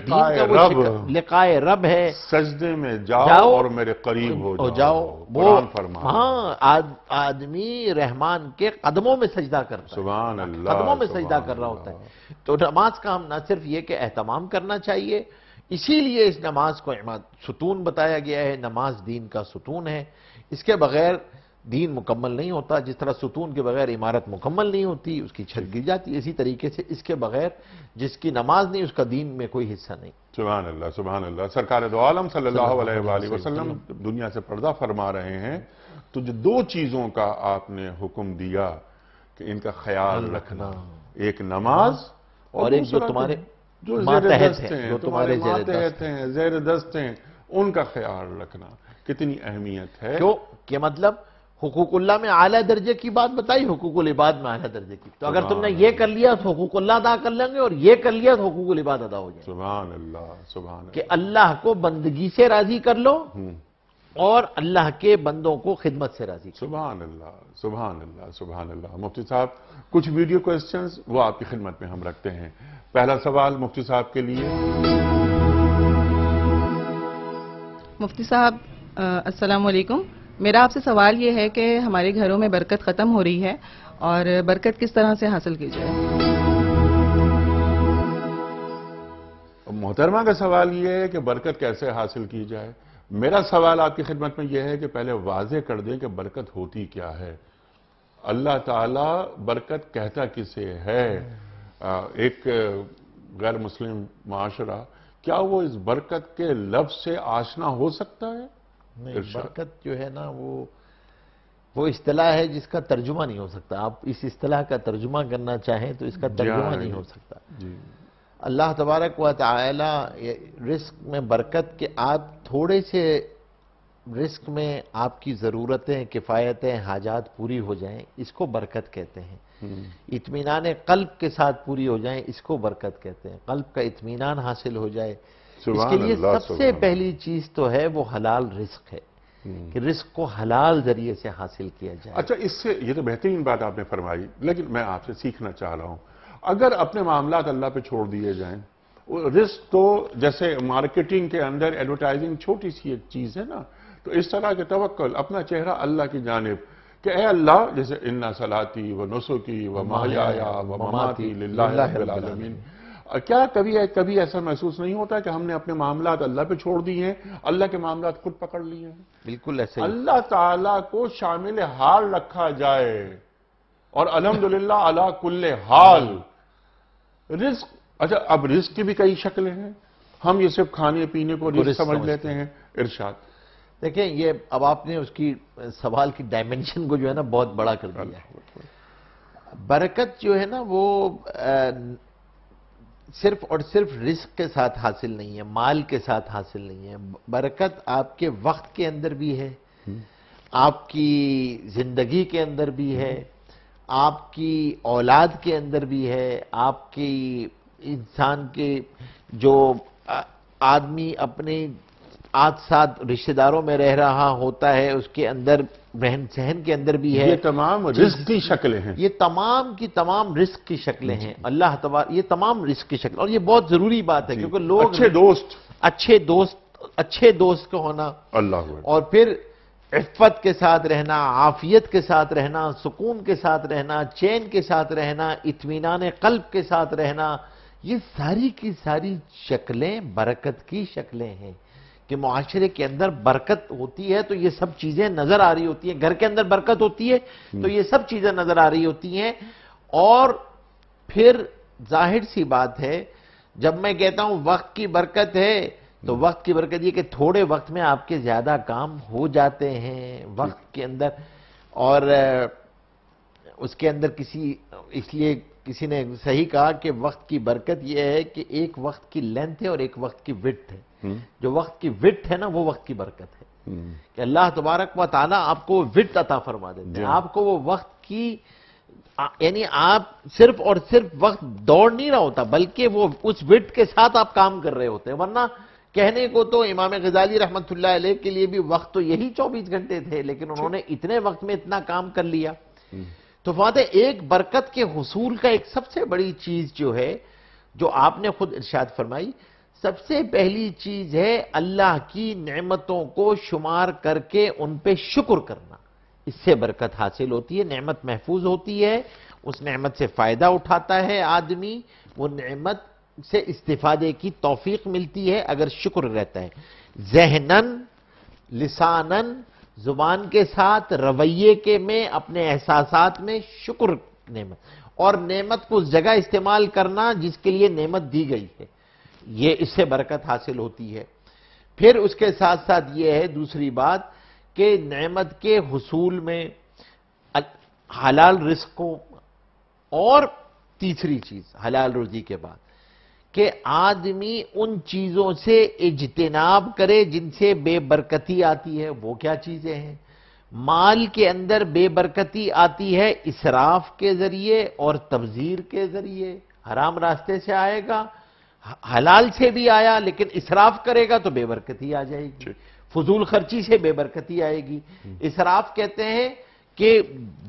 لقائے رب ہے، سجدے میں جاؤ اور میرے قریب ہو جاؤ، قرآن فرماتا ہے۔ ہاں، آدمی رحمان کے قدموں میں سجدہ کرتا ہے، سبحان اللہ، قدموں میں سجدہ کر رہا ہوتا ہے۔ تو نماز کا ہم نہ صرف یہ کہ اہتمام کرنا چاہیے، اسی لیے اس نماز کو ستون بتایا گیا ہے، نماز دین کا ستون ہے، اس کے بغیر دین مکمل نہیں ہوتا، جس طرح ستون کے بغیر عمارت مکمل نہیں ہوتی، اس کی چھت گر جاتی ہے، اسی طریقے سے اس کے بغیر جس کی نماز نہیں اس کا دین میں کوئی حصہ نہیں۔ سبحان اللہ، سبحان اللہ۔ سرکار دو عالم صلی اللہ علیہ وآلہ وسلم دنیا سے پردہ فرما رہے ہیں تو تو جو دو چیزوں کا آپ نے حکم دیا کہ ان کا خیال رکھنا، ایک نماز اور ایک جو دوسرا تمہارے جو زیر ماتحت دست ہیں، ہیں، جو تمہارے تمہارے زیر ماتحت دست ہیں، زیر دست ہیں، ان کا خیال رکھنا کتنی اہمیت ہے. کیوں کہ مطلب حقوق اللہ میں اعلیٰ درجے کی بات بتائی، حقوق العباد میں اعلیٰ درجے کی. تو اگر تم نے یہ کر لیا تو حقوق اللہ ادا کر لیں گے، اور یہ کر لیا تو حقوق العباد ادا ہو جائیں گے. سبحان اللہ، سبحان اللہ. کہ اللہ کو بندگی سے راضی کر لو اور اللہ کے بندوں کو خدمت سے راضی کر لو. سبحان اللہ، سبحان اللہ، سبحان اللہ. مفتی صاحب کچھ ویڈیو کوئسچنز وہ آپ کی خدمت میں ہم رکھتے ہیں. پہلا سوال مفتی صاحب کے لیے. مفتی صاحب السلام علیکم. میرا آپ سے سوال یہ ہے کہ ہمارے گھروں میں برکت ختم ہو رہی ہے اور برکت کس طرح سے حاصل کی جائے؟ محترمہ کا سوال یہ ہے کہ برکت کیسے حاصل کی جائے. میرا سوال آپ کی خدمت میں یہ ہے کہ پہلے واضح کر دیں کہ برکت ہوتی کیا ہے. اللہ تعالیٰ برکت کہتا کسے ہے. ایک غیر مسلم معاشرہ کیا وہ اس برکت کے لفظ سے آشنا ہو سکتا ہے؟ نہیں، برکت جو ہے نا وہ اصطلاح ہے جس کا ترجمہ نہیں ہو سکتا. آپ اس اصطلاح کا ترجمہ کرنا چاہیں تو اس کا ترجمہ نہیں ہو سکتا. اللہ تبارک و تعالی رزق میں برکت کہ آپ تھوڑے سے رزق میں آپ کی ضرورتیں، کفایتیں، حاجات پوری ہو جائیں، اس کو برکت کہتے ہیں. اطمینان قلب کے ساتھ پوری ہو جائیں، اس کو برکت کہتے ہیں. قلب کا اطمینان حاصل ہو جائے. اس کے لیے سب سے پہلی چیز تو ہے وہ حلال رزق ہے کہ رزق کو حلال ذریعے سے حاصل کیا جائے. اچھا، اس سے یہ تو بہترین بات آپ نے فرمائی، لیکن میں آپ سے سیکھنا چاہ رہا ہوں. اگر اپنے معاملات اللہ پہ چھوڑ دیے جائیں، رزق تو جیسے مارکیٹنگ کے اندر ایڈورٹائزنگ چھوٹی سی ایک چیز ہے نا، تو اس طرح کے توکل، اپنا چہرہ اللہ کی جانب کہ اے اللہ، جیسے انا صلاتی و نسکی و محیایا و مماتی للہ رب العالمین. کیا کبھی ایسا محسوس نہیں ہوتا کہ ہم نے اپنے معاملات اللہ پہ چھوڑ دیے ہیں، اللہ کے معاملات خود پکڑ لیے ہیں؟ بالکل ایسے ہی. اللہ تعالیٰ کو شامل حال رکھا جائے اور الحمدللہ علی کل حال. رزق، اچھا اب رزق کی بھی کئی شکلیں ہیں. ہم یہ صرف کھانے پینے کو رزق سمجھ لیتے ہیں. ارشاد. دیکھیں، یہ اب آپ نے اس کی سوال کی ڈائمنشن کو جو ہے نا بہت بڑا کر دیا ہے. برکت جو ہے نا وہ صرف اور صرف رزق کے ساتھ حاصل نہیں ہے، مال کے ساتھ حاصل نہیں ہے. برکت آپ کے وقت کے اندر بھی ہے، آپ کی زندگی کے اندر بھی ہے، آپ کی اولاد کے اندر بھی ہے، آپ کی انسان کے جو آدمی اپنے ساتھ رشتہ داروں میں رہ رہا ہوتا ہے اس کے اندر، رہن سہن کے اندر بھی ہے. یہ تمام رزق کی شکلیں ہیں. یہ تمام کی تمام رزق کی شکلیں ہیں. اللہ تبارک، یہ تمام رزق کی شکل. اور یہ بہت ضروری بات ہے کیونکہ لوگ اچھے دوست کا ہونا، اللہ، اور پھر عفت کے ساتھ رہنا، عافیت کے ساتھ رہنا، سکون کے ساتھ رہنا، چین کے ساتھ رہنا، اطمینان قلب کے ساتھ رہنا، یہ ساری کی ساری شکلیں برکت کی شکلیں ہیں. کہ معاشرے کے اندر برکت ہوتی ہے تو یہ سب چیزیں نظر آ رہی ہوتی ہیں. گھر کے اندر برکت ہوتی ہے تو یہ سب چیزیں نظر آ رہی ہوتی ہیں. اور پھر ظاہر سی بات ہے، جب میں کہتا ہوں وقت کی برکت ہے تو وقت کی برکت یہ کہ تھوڑے وقت میں آپ کے زیادہ کام ہو جاتے ہیں وقت کے اندر. اور اس کے اندر اس لیے کسی نے صحیح کہا کہ وقت کی برکت یہ ہے کہ ایک وقت کی لینتھ ہے اور ایک وقت کی وڈتھ ہے. جو وقت کی وڈتھ ہے نا وہ وقت کی برکت ہے کہ اللہ تبارک و تعالیٰ آپ کو وڈتھ عطا فرما دیتے ہیں. آپ کو وہ وقت کی، یعنی آپ صرف اور صرف وقت دوڑ نہیں رہا ہوتا بلکہ وہ اس وڈتھ کے ساتھ آپ کام کر رہے ہوتے ہیں. ورنہ کہنے کو تو امام غزالی رحمت اللہ علیہ کے لیے بھی وقت تو یہی 24 گھنٹے تھے، لیکن انہوں نے اتنے وقت میں اتنا کام کر لیا. تو بات ہے، ایک برکت کے حصول کا ایک سب سے بڑی چیز جو ہے، جو آپ نے خود ارشاد فرمائی، سب سے پہلی چیز ہے اللہ کی نعمتوں کو شمار کر کے ان پہ شکر کرنا. اس سے برکت حاصل ہوتی ہے، نعمت محفوظ ہوتی ہے، اس نعمت سے فائدہ اٹھاتا ہے آدمی، وہ نعمت سے استفادے کی توفیق ملتی ہے اگر شکر رہتا ہے. ذہناً، لساناً، زبان کے ساتھ، رویے کے میں، اپنے احساسات میں شکر نعمت، اور نعمت کو اس جگہ استعمال کرنا جس کے لیے نعمت دی گئی ہے، یہ اس سے برکت حاصل ہوتی ہے. پھر اس کے ساتھ ساتھ یہ ہے دوسری بات کہ نعمت کے حصول میں حلال رزق کو، اور تیسری چیز حلال روزی کے بعد کہ آدمی ان چیزوں سے اجتناب کرے جن سے بے برکتی آتی ہے۔ وہ کیا چیزیں ہیں؟ مال کے اندر بے برکتی آتی ہے اسراف کے ذریعے اور تبذیر کے ذریعے۔ حرام راستے سے آئے گا، حلال سے بھی آیا لیکن اسراف کرے گا تو بے برکتی آ جائے گی، فضول خرچی سے بے برکتی آئے گی۔ اسراف کہتے ہیں کہ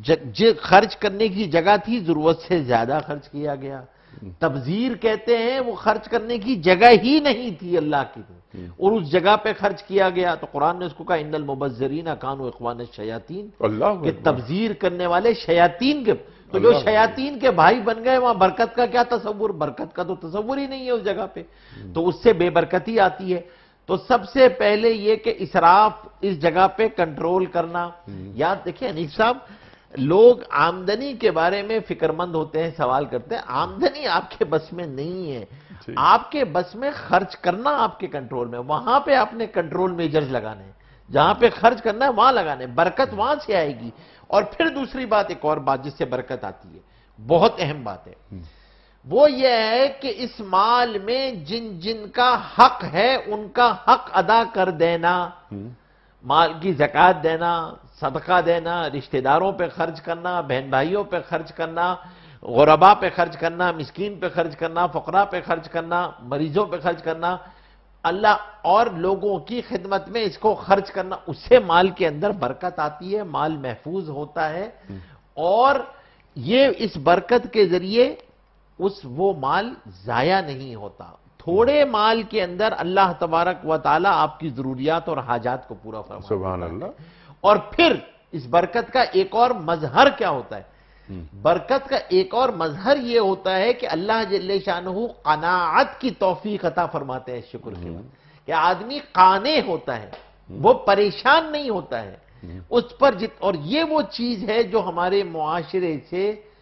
خرچ کرنے کی جگہ تھی، ضرورت سے زیادہ خرچ کیا گیا۔ تبذیر کہتے ہیں وہ خرچ کرنے کی جگہ ہی نہیں تھی اللہ کی، اور اس جگہ پہ خرچ کیا گیا، تو قرآن نے اس کو کہا ان المبذرین کانوا اخوان الشیاطین، کہ تبذیر کرنے والے شیاطین کے، تو جو شیاطین کے بھائی بن گئے وہاں برکت کا کیا تصور؟ برکت کا تو تصور ہی نہیں ہے اس جگہ پہ، تو اس سے بے برکتی آتی ہے۔ تو سب سے پہلے یہ کہ اسراف اس جگہ پہ کنٹرول کرنا۔ یاد دیکھیں انیق صاحب، لوگ آمدنی کے بارے میں فکر مند ہوتے ہیں، سوال کرتے ہیں، آمدنی آپ کے بس میں نہیں ہے، آپ کے بس میں خرچ کرنا آپ کے کنٹرول میں، وہاں پہ آپ نے کنٹرول میجرز لگانے ہیں، جہاں پہ خرچ کرنا ہے وہاں لگانے ہیں، برکت وہاں سے آئے گی۔ اور پھر دوسری بات، ایک اور بات جس سے برکت آتی ہے، بہت اہم بات ہے، وہ یہ ہے کہ اس مال میں جن جن کا حق ہے ان کا حق ادا کر دینا، مال کی زکوٰۃ دینا، صدقہ دینا، رشتہ داروں پہ خرچ کرنا، بہن بھائیوں پہ خرچ کرنا، غرباء پہ خرچ کرنا، مسکین پہ خرچ کرنا، فقراء پہ خرچ کرنا، مریضوں پہ خرچ کرنا، اللہ اور لوگوں کی خدمت میں اس کو خرچ کرنا، اس سے مال کے اندر برکت آتی ہے، مال محفوظ ہوتا ہے، اور یہ اس برکت کے ذریعے وہ مال ضائع نہیں ہوتا۔ تھوڑے مال کے اندر اللہ تبارک و تعالیٰ آپ کی ضروریات اور حاجات کو پورا فرما دیتا ہے۔ سبحان اللہ۔ اور پھر اس برکت کا ایک اور مظہر کیا ہوتا ہے؟ برکت کا ایک اور مظہر یہ ہوتا ہے کہ اللہ جل شانہ قناعت کی توفیق عطا فرماتے ہیں، شکر کے بعد، کہ آدمی قانع ہوتا ہے، وہ پریشان نہیں ہوتا ہے اس پر اور یہ وہ چیز ہے جو ہمارے معاشرے سے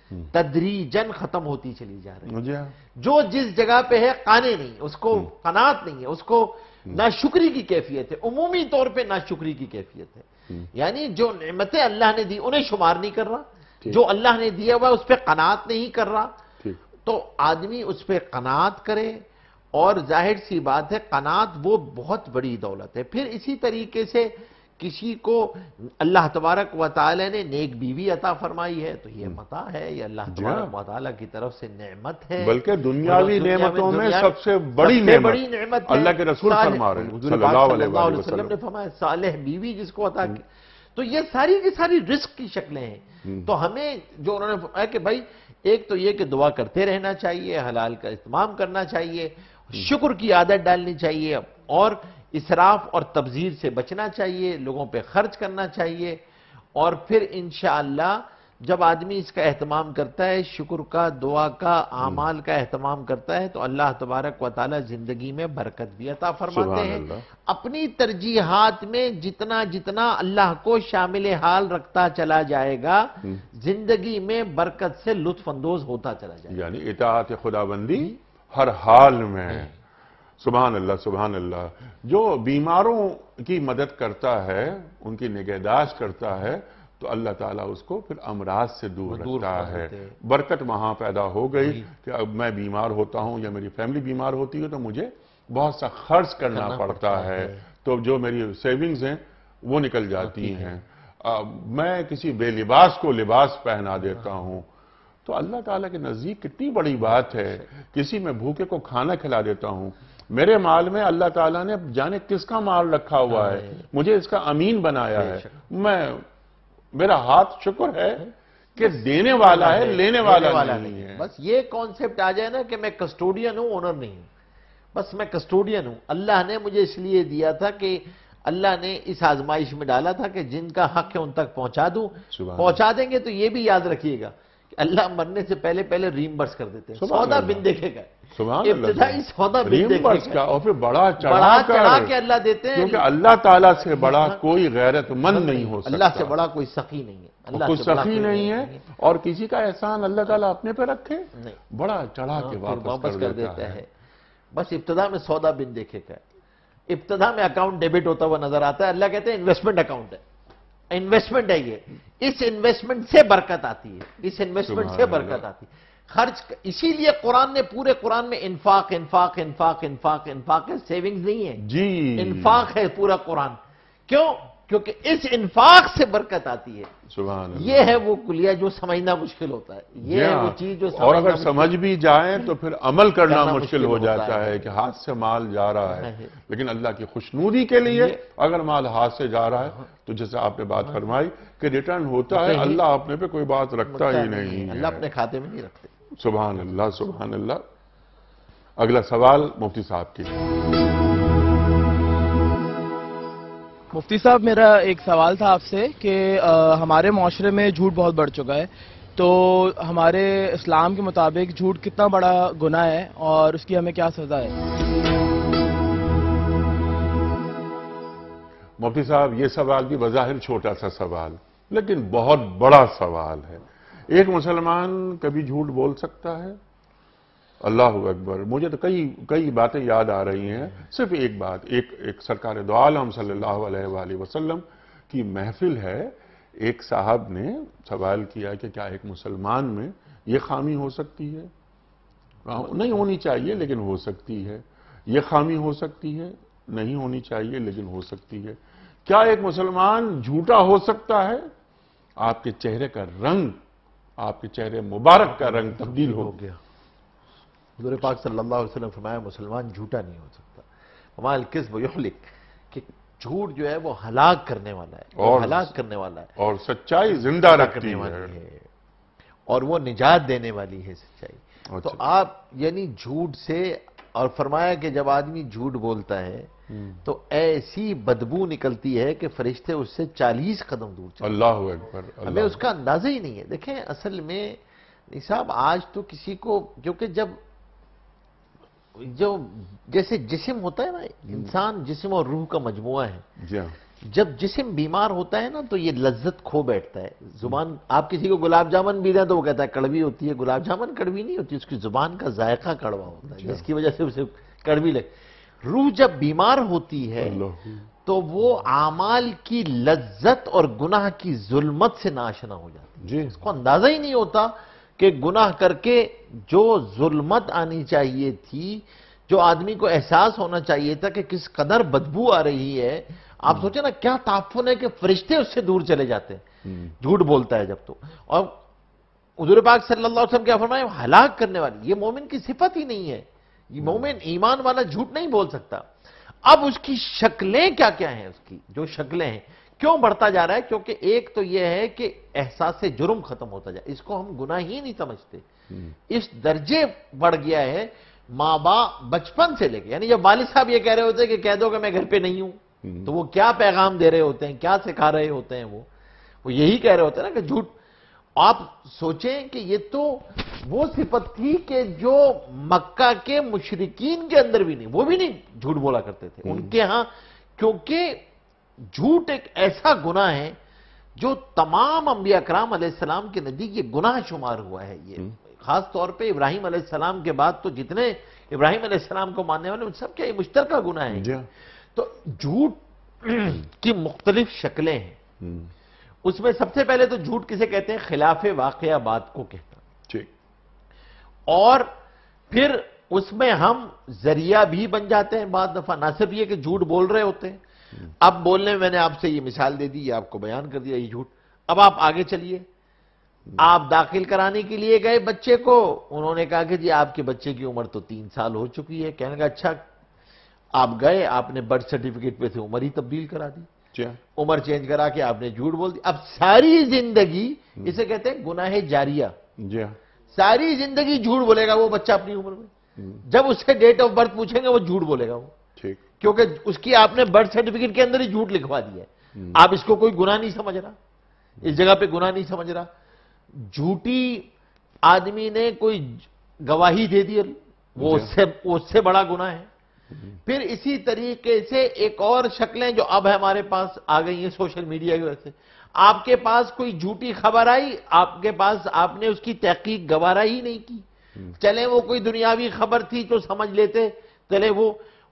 تدریجاً ختم ہوتی چلی جا رہی ہے۔ جو جس جگہ پہ ہے قانع نہیں، اس کو قناعت نہیں ہے، اس کو ناشکری کی کیفیت ہے، عمومی طور پہ ناشکری کی کیفیت ہے، یعنی جو نعمتیں اللہ نے دی انہیں شمار نہیں کر رہا، جو اللہ نے دیا ہوا اس پہ قناعت نہیں کر رہا، تو آدمی اس پہ قناعت کرے، اور ظاہر سی بات ہے قناعت وہ بہت بڑی دولت ہے۔ پھر اسی طریقے سے کسی کو اللہ تبارک و تعالی نے نیک بیوی عطا فرمائی ہے تو یہ متاع ہے، یہ اللہ تبارک و تعالی کی طرف سے نعمت ہے، بلکہ دنیاوی نعمتوں میں سب سے بڑی نعمت اللہ کے رسول فرما رہے ہیں صلی اللہ علیہ وسلم نے فرمایا صالح بیوی جس کو عطا کی۔ تو یہ ساری کی ساری رزق کی شکلیں ہیں۔ تو ہمیں جو انہوں نے فرمایا کہ بھائی ایک تو یہ کہ دعا کرتے رہنا چاہیے، حلال کا اہتمام کرنا چاہیے، شکر کی عادت ڈالنی چاہیے، اور اسراف اور تبذیر سے بچنا چاہیے، لوگوں پہ خرچ کرنا چاہیے، اور پھر انشاءاللہ جب آدمی اس کا اہتمام کرتا ہے، شکر کا، دعا کا، اعمال کا اہتمام کرتا ہے، تو اللہ تبارک و تعالی زندگی میں برکت بھی عطا فرماتے ہیں۔ اپنی ترجیحات میں جتنا جتنا اللہ کو شامل حال رکھتا چلا جائے گا، زندگی میں برکت سے لطف اندوز ہوتا چلا جائے گا، یعنی اطاعت خداوندی ہر حال میں۔ سبحان اللہ سبحان اللہ۔ جو بیماروں کی مدد کرتا ہے، ان کی نگہداشت کرتا ہے، تو اللہ تعالیٰ اس کو پھر امراض سے دور رکھتا ہے۔ برکت وہاں پیدا ہو گئی کہ اب میں بیمار ہوتا ہوں یا میری فیملی بیمار ہوتی ہے تو مجھے بہت سا خرچ کرنا پڑتا ہے، تو جو میری سیونگز ہیں وہ نکل جاتی ہیں، میں کسی بے لباس کو لباس پہنا دیتا ہوں، تو اللہ تعالیٰ کے نزدیک کتنی بڑی بات ہے۔ کسی میں بھوکے کو کھانا کھلا دیتا ہوں، میرے مال میں اللہ تعالیٰ نے جانے کس کا مال رکھا ہوا ہے، مجھے اس کا امین بنایا ہے، میرا ہاتھ شکر ہے کہ دینے والا ہے، لینے والا نہیں ہے۔ بس یہ کانسیپٹ آ جائے نا کہ میں کسٹوڈین ہوں، اونر نہیں ہوں، بس میں کسٹوڈین ہوں، اللہ نے مجھے اس لیے دیا تھا کہ اللہ نے اس آزمائش میں ڈالا تھا کہ جن کا حق ہے ان تک پہنچا دوں، پہنچا دیں گے تو یہ بھی یاد رکھیے گا کہ اللہ مرنے سے پہلے پہلے ریمبرس کر دیتے ہیں، سودا بن دیکھے گا، ابتدائی سودا بن دیکھے گا، اور پھر بڑا چڑھا کے اللہ دیتے ہیں، کیونکہ اللہ تعالیٰ سے بڑا کوئی غیرت مند نہیں ہو سکتا، اللہ سے بڑا کوئی سخی نہیں ہے، کوئی سخی نہیں ہے، اور کسی کا احسان اللہ تعالیٰ اپنے پہ رکھے بڑا چڑھا کے واپس کر دیتا ہے۔ بس ابتدا میں سودا بن دیکھے گا، ابتدا میں اکاؤنٹ ڈیبٹ ہوتا ہوا نظر آتا ہے، اللہ کہتے ہیں انویسٹمنٹ اکاؤنٹ ہے، انویسٹمنٹ ہے یہ، اس انویسٹمنٹ سے برکت آتی ہے، اس انویسٹمنٹ سے برکت آتی ہے۔ خرچ، اسی لیے قرآن نے پورے قرآن میں انفاق انفاق انفاق انفاق انفاق ہے، سیونگز نہیں ہے، جی انفاق ہے پورا قرآن۔ کیوں؟ کیونکہ اس انفاق سے برکت آتی ہے۔ سبحان اللہ۔ یہ ہے وہ کلیہ جو سمجھنا مشکل ہوتا ہے، یہ ہے وہ چیز جو اور اگر سمجھنا سمجھ بھی جائیں تو پھر عمل کرنا کرنا مشکل ہو ہوتا جاتا ہے ہے کہ ہاتھ سے مال جا رہا ہے، لیکن اللہ کی خوشنودی کے لیے اگر مال ہاتھ سے جا رہا ہے تو جیسے آپ نے بات فرمائی کہ ریٹرن ہوتا ہے، اللہ اپنے پہ کوئی بات رکھتا ہی نہیں اللہ ہے۔ اپنے کھاتے میں نہیں رکھتے۔ سبحان اللہ سبحان اللہ۔ اگلا سوال مفتی صاحب کی۔ مفتی صاحب، میرا ایک سوال تھا آپ سے کہ ہمارے معاشرے میں جھوٹ بہت بڑھ چکا ہے، تو ہمارے اسلام کے مطابق جھوٹ کتنا بڑا گناہ ہے اور اس کی ہمیں کیا سزا ہے؟ مفتی صاحب، یہ سوال بھی بظاہر چھوٹا سا سوال لیکن بہت بڑا سوال ہے۔ ایک مسلمان کبھی جھوٹ بول سکتا ہے؟ اللہ اکبر۔ مجھے تو کئی باتیں یاد آ رہی ہیں، صرف ایک بات، ایک سرکار دو عالم صلی اللہ علیہ وآلہ وسلم کی محفل ہے، ایک صاحب نے سوال کیا کہ کیا ایک مسلمان میں یہ خامی ہو سکتی ہے؟ نہیں ہونی چاہیے لیکن ہو سکتی ہے۔ یہ خامی ہو سکتی ہے؟ نہیں ہونی چاہیے لیکن ہو سکتی ہے۔ کیا ایک مسلمان جھوٹا ہو سکتا ہے؟ آپ کے چہرے کا رنگ، آپ کے چہرے مبارک کا رنگ تبدیل ہو گیا۔ حضور پاک صلی اللہ علیہ وسلم فرمایا مسلمان جھوٹا نہیں ہو سکتا۔ وما الکذب یہلک، کہ جھوٹ جو ہے وہ ہلاک کرنے والا ہے، وہ ہلاک کرنے والا ہے، اور سچائی زندہ رکھتی ہے، اور وہ نجات دینے والی ہے سچائی۔ تو آپ یعنی جھوٹ سے، اور فرمایا کہ جب آدمی جھوٹ بولتا ہے تو ایسی بدبو نکلتی ہے کہ فرشتے اس سے 40 قدم دور چلتے ہیں۔ اللہ اکبر۔ ہمیں اس کا اندازہ ہی نہیں ہے۔ دیکھیں اصل میں صاحب آج تو کسی کو، کیونکہ جو جیسے جسم ہوتا ہے نا، انسان جسم اور روح کا مجموعہ ہے، جی ہاں، جب جسم بیمار ہوتا ہے نا تو یہ لذت کھو بیٹھتا ہے۔ زبان، آپ کسی کو گلاب جامن بھی دیں تو وہ کہتا ہے کڑوی ہوتی ہے، گلاب جامن کڑوی نہیں ہوتی، اس کی زبان کا ذائقہ کڑوا ہوتا ہے جس کی وجہ سے اسے کڑوی لگے۔ روح جب بیمار ہوتی ہے تو وہ اعمال کی لذت اور گناہ کی ظلمت سے ناشنا ہو جاتی ہے۔ جی اس کو اندازہ ہی نہیں ہوتا کہ گناہ کر کے جو ظلمت آنی چاہیے تھی، جو آدمی کو احساس ہونا چاہیے تھا کہ کس قدر بدبو آ رہی ہے، آپ سوچیں نا کیا تعفن ہے کہ فرشتے اس سے دور چلے جاتے ہیں جھوٹ بولتا ہے جب تو۔ اور حضور پاک صلی اللہ علیہ وسلم کیا فرمایا؟ ہلاک کرنے والی، یہ مومن کی صفت ہی نہیں ہے، یہ مومن ایمان والا جھوٹ نہیں بول سکتا۔ اب اس کی شکلیں کیا کیا ہیں، اس کی جو شکلیں ہیں، کیوں بڑھتا جا رہا ہے؟ کیونکہ ایک تو یہ ہے کہ احساس جرم ختم ہوتا جائے، اس کو ہم گناہ ہی نہیں سمجھتے، اس درجے بڑھ گیا ہے ماں باپ بچپن سے لے کے، یعنی جب والد صاحب یہ کہہ رہے ہوتے ہیں کہ کہہ دو کہ میں گھر پہ نہیں ہوں، تو وہ کیا پیغام دے رہے ہوتے ہیں، کیا سکھا رہے ہوتے ہیں، وہ یہی کہہ رہے ہوتے ہیں نا کہ جھوٹ۔ آپ سوچیں کہ یہ تو وہ صفت تھی کہ جو مکہ کے مشرکین کے اندر بھی نہیں، وہ بھی نہیں جھوٹ بولا کرتے تھے ان کے ہاں، کیونکہ جھوٹ ایک ایسا گناہ ہے جو تمام انبیاء کرام علیہ السلام کے نزدیک یہ گناہ شمار ہوا ہے۔ یہ خاص طور پہ ابراہیم علیہ السلام کے بعد تو جتنے ابراہیم علیہ السلام کو ماننے والے ان سب کے یہ مشترکہ گناہ ہے۔ تو جھوٹ کی مختلف شکلیں ہیں، اس میں سب سے پہلے تو جھوٹ کسے کہتے ہیں؟ خلاف واقعہ بات کو کہنا، اور پھر اس میں ہم ذریعہ بھی بن جاتے ہیں بعض دفعہ، نہ صرف یہ کہ جھوٹ بول رہے ہوتے ہیں۔ اب بولنے میں نے آپ سے یہ مثال دے دی، یہ آپ کو بیان کر دیا یہ جھوٹ۔ اب آپ آگے چلیے، آپ داخل کرانے کے لیے گئے بچے کو، انہوں نے کہا کہ جی آپ کے بچے کی عمر تو 3 سال ہو چکی ہے، کہنے کا اچھا، آپ گئے، آپ نے برتھ سرٹیفکیٹ پہ سے عمر ہی تبدیل کرا دی، عمر چینج کرا کے آپ نے جھوٹ بول دی۔ اب ساری زندگی، اسے کہتے ہیں گناہ جاریہ، ساری زندگی جھوٹ بولے گا وہ بچہ اپنی عمر میں، جب اس سے ڈیٹ آف برتھ پوچھیں گے وہ جھوٹ بولے گا وہ، کیونکہ اس کی آپ نے برتھ سرٹیفکیٹ کے اندر ہی جھوٹ لکھوا دیا ہے۔ آپ اس کو کوئی گناہ نہیں سمجھ رہا، اس جگہ پہ گناہ نہیں سمجھ رہا۔ جھوٹی آدمی نے کوئی گواہی دے دی، وہ اس سے بڑا گناہ ہے۔ پھر اسی طریقے سے ایک اور شکلیں جو اب ہمارے پاس آ گئی ہیں سوشل میڈیا کی وجہ سے، آپ کے پاس کوئی جھوٹی خبر آئی، آپ کے پاس، آپ نے اس کی تحقیق گوارا ہی نہیں کی، چلے وہ کوئی دنیاوی خبر تھی تو سمجھ لیتے، چلے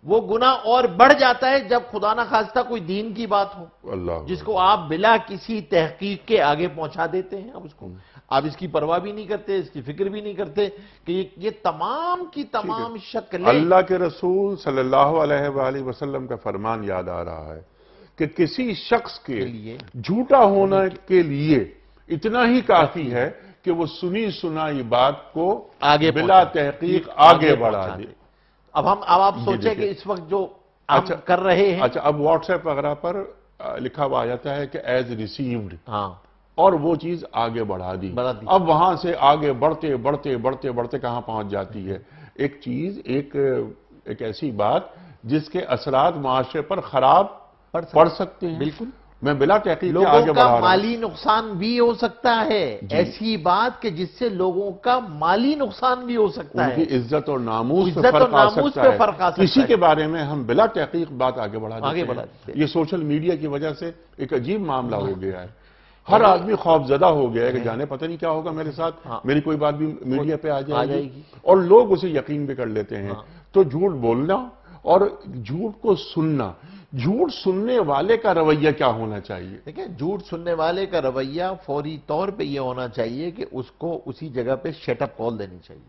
وہ گناہ اور بڑھ جاتا ہے جب خدا نہ خواستہ کوئی دین کی بات ہو، اللہ جس کو آپ بلا کسی تحقیق کے آگے پہنچا دیتے ہیں، آپ اس کی پرواہ بھی نہیں کرتے، اس کی فکر بھی نہیں کرتے کہ یہ تمام کی تمام شکلیں۔ اللہ کے رسول صلی اللہ علیہ وآلہ وسلم کا فرمان یاد آ رہا ہے کہ کسی شخص کے جھوٹا ہونے کے لیے اتنا ہی کافی ہے کہ وہ سنی سنائی بات کو آگے بلا تحقیق آگے بڑھا دے۔ اب آپ سوچیں کہ اس وقت جو ہم کر رہے ہیں، اچھا اب واٹس ایپ وغیرہ پر لکھا ہوا جاتا ہے کہ ایز ریسیوڈ، ہاں، اور وہ چیز آگے بڑھا دی۔ اب وہاں سے آگے بڑھتے بڑھتے بڑھتے بڑھتے کہاں پہنچ جاتی ہے؟ ایک چیز، ایک ایسی بات جس کے اثرات معاشرے پر خراب پڑ سکتے ہیں۔ بالکل، میں بلا تحقیق لوگوں آگے بڑھا رہا کا ہوں۔ مالی نقصان بھی ہو سکتا ہے، ایسی بات کہ جس سے لوگوں کا مالی نقصان بھی ہو سکتا ہے، ان کی عزت اور ناموس پہ عزت اور فرق آ ناموس سکتا پہ ہے۔ فرق آ سکتا ہے۔ کسی کے بارے میں ہم بلا تحقیق بات آگے بڑھا آگے دیتے بڑھا ہیں۔ دیتے ہیں۔ یہ سوشل میڈیا کی وجہ سے ایک عجیب معاملہ ہو گیا ہے۔ ہر آدمی خوفزدہ ہو گیا ہے کہ جانے پتہ نہیں کیا ہوگا میرے ساتھ، میری کوئی بات بھی میڈیا پہ آ جائے گی، اور لوگ اسے یقین بھی کر لیتے ہیں۔ تو جھوٹ بولنا اور جھوٹ کو سننا، جھوٹ سننے والے کا رویہ کیا ہونا چاہیے؟ دیکھیں، جھوٹ سننے والے کا رویہ فوری طور پہ یہ ہونا چاہیے کہ اس کو اسی جگہ پہ شٹ اپ کال دینی چاہیے۔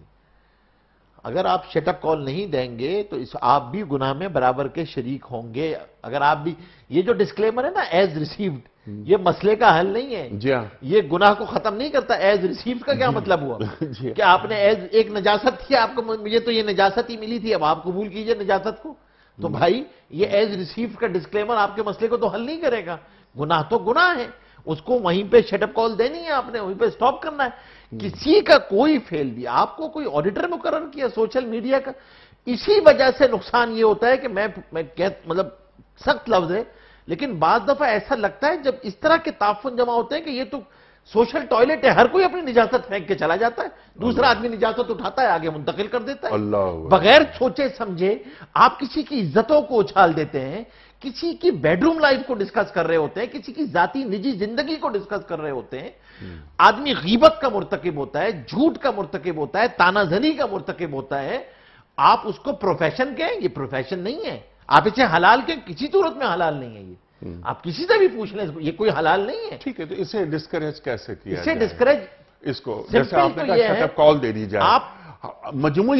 اگر آپ شٹ اپ کال نہیں دیں گے تو آپ بھی گناہ میں برابر کے شریک ہوں گے۔ اگر آپ بھی، یہ جو ڈسکلیمر ہے نا ایز ریسیوڈ، یہ مسئلے کا حل نہیں ہے، جی ہاں، یہ گناہ کو ختم نہیں کرتا۔ ایز ریسیوڈ کا کیا مطلب ہوا کہ آپ نے ایک نجاست تھی، آپ کو، مجھے تو یہ نجاست ہی ملی تھی، اب آپ قبول کیجئے نجاست کو، تو بھائی یہ ایز ریسیوڈ کا ڈسکلیمر آپ کے مسئلے کو تو حل نہیں کرے گا۔ گناہ تو گناہ ہے، اس کو وہیں پہ شٹ اپ کال دینی ہے، آپ نے وہیں پہ سٹاپ کرنا ہے۔ کسی کا کوئی فیل بھی، آپ کو کوئی آڈیٹر مقرر کیا سوشل میڈیا کا، اسی وجہ سے نقصان یہ ہوتا ہے کہ میں مطلب سخت لفظ ہے، لیکن بعض دفعہ ایسا لگتا ہے جب اس طرح کے تعفن جمع ہوتے ہیں کہ یہ تو سوشل ٹوائلٹ ہے، ہر کوئی اپنی نجاست پھینک کے چلا جاتا ہے، دوسرا آدمی نجاست اٹھاتا ہے، آگے منتقل کر دیتا ہے، بغیر سوچے سمجھے آپ کسی کی عزتوں کو اچھال دیتے ہیں، کسی کی بیڈ روم لائف کو ڈسکس کر رہے ہوتے ہیں، کسی کی ذاتی نجی زندگی کو ڈسکس کر رہے ہوتے ہیں۔ آدمی غیبت کا مرتکب ہوتا ہے، جھوٹ کا مرتکب ہوتا ہے، تانا زنی کا مرتکب ہوتا ہے، آپ اس کو پروفیشن کہیں، یہ پروفیشن نہیں ہے، آپ اسے حلال کہیں، کسی صورت میں حلال نہیں ہے یہ، آپ کسی سے بھی پوچھ لیں، یہ کوئی حلال نہیں ہے۔ ٹھیک ہے، تو اسے ڈسکریج کیسے کیا اسے جائے؟ ڈسکریج اس کو جیسے آپ نے کہا شٹ اپ کال دے دی جائے۔ مجموعی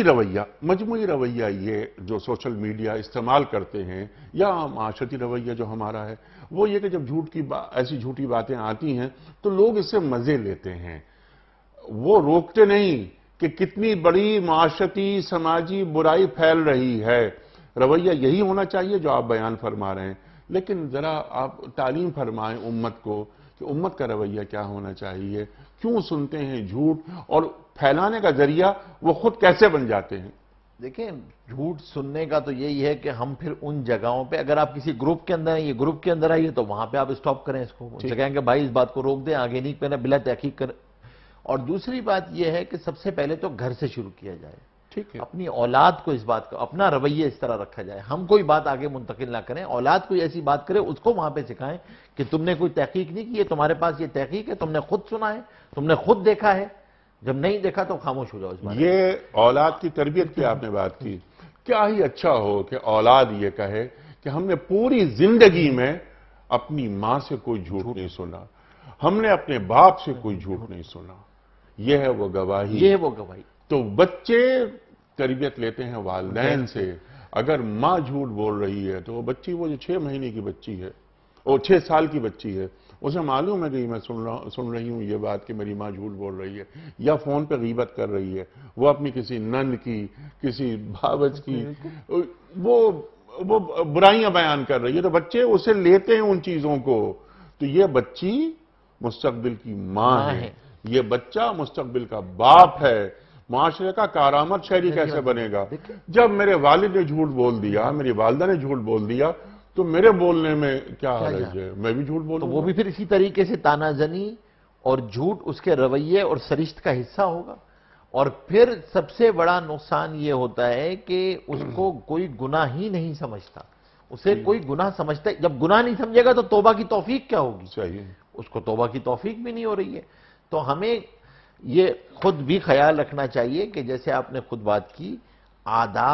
رویہ یہ جو سوشل میڈیا استعمال کرتے ہیں یا معاشرتی رویہ جو ہمارا ہے، وہ یہ کہ جب ایسی جھوٹی باتیں آتی ہیں تو لوگ اس سے مزے لیتے ہیں، وہ روکتے نہیں کہ کتنی بڑی معاشرتی سماجی برائی پھیل رہی ہے۔ رویہ یہی ہونا چاہیے جو آپ بیان فرما رہے ہیں، لیکن ذرا آپ تعلیم فرمائیں امت کو کہ امت کا رویہ کیا ہونا چاہیے، کیوں سنتے ہیں جھوٹ، اور پھیلانے کا ذریعہ وہ خود کیسے بن جاتے ہیں؟ دیکھیں، جھوٹ سننے کا تو یہی ہے کہ ہم پھر ان جگہوں پہ، اگر آپ کسی گروپ کے اندر ہیں، یہ گروپ کے اندر آئیے تو وہاں پہ آپ سٹاپ کریں اس کو، ان سے کہیں کہ بھائی اس بات کو روک دیں، آگے نہیں پہنا، بلا تحقیق کریں۔ اور دوسری بات یہ ہے کہ سب سے پہلے تو گھر سے شروع کیا جائے، ٹھیک ہے، اپنی اولاد کو اس بات کا، اپنا رویہ اس طرح رکھا جائے، ہم کوئی بات آگے منتقل نہ کریں، اولاد کوئی ایسی بات کرے اس کو وہاں پہ سکھائیں کہ تم نے کوئی تحقیق نہیں کی ہے، تمہارے پاس یہ تحقیق ہے، تم نے خود سنا ہے، تم نے خود دیکھا ہے، جب نہیں دیکھا تو خاموش ہو جاؤ اس بارے میں۔ یہ اولاد کی تربیت کی آپ نے بات کی، کیا ہی اچھا ہو کہ اولاد یہ کہے کہ ہم نے پوری زندگی میں اپنی ماں سے کوئی جھوٹ نہیں سنا، ہم نے اپنے باپ سے کوئی جھوٹ نہیں سنا، یہ ہے وہ گواہی۔ یہ ہے وہ گواہی۔ تو بچے تربیت لیتے ہیں والدین سے، اگر ماں جھوٹ بول رہی ہے تو وہ بچی، وہ جو 6 مہینے کی بچی ہے، وہ 6 سال کی بچی ہے، اسے معلوم ہے کہ میں سن رہی ہوں یہ بات کہ میری ماں جھوٹ بول رہی ہے یا فون پہ غیبت کر رہی ہے، وہ اپنی کسی نند کی، کسی بھاوج کی وہ برائیاں بیان کر رہی ہے، تو بچے اسے لیتے ہیں ان چیزوں کو، تو یہ بچی مستقبل کی ماں ہے، یہ بچہ مستقبل کا باپ ہے، معاشرے کا کارآمد شہری کیسے بنے گا؟ جب میرے والد نے جھوٹ بول دیا، میری والدہ نے جھوٹ بول دیا، تو میرے بولنے میں کیا حرج ہے؟ میں بھی جھوٹ بولوں تو گا۔ وہ بھی پھر اسی طریقے سے تانا زنی اور جھوٹ اس کے رویے اور سرشت کا حصہ ہوگا، اور پھر سب سے بڑا نقصان یہ ہوتا ہے کہ اس کو کوئی گناہ ہی نہیں سمجھتا، اسے کوئی گناہ سمجھتا ہے، جب گناہ نہیں سمجھے گا تو توبہ کی توفیق کیا ہوگی؟ صحیح، اس کو توبہ کی توفیق بھی نہیں ہو رہی ہے۔ تو ہمیں یہ خود بھی خیال رکھنا چاہیے کہ جیسے آپ نے خود بات کی، عادات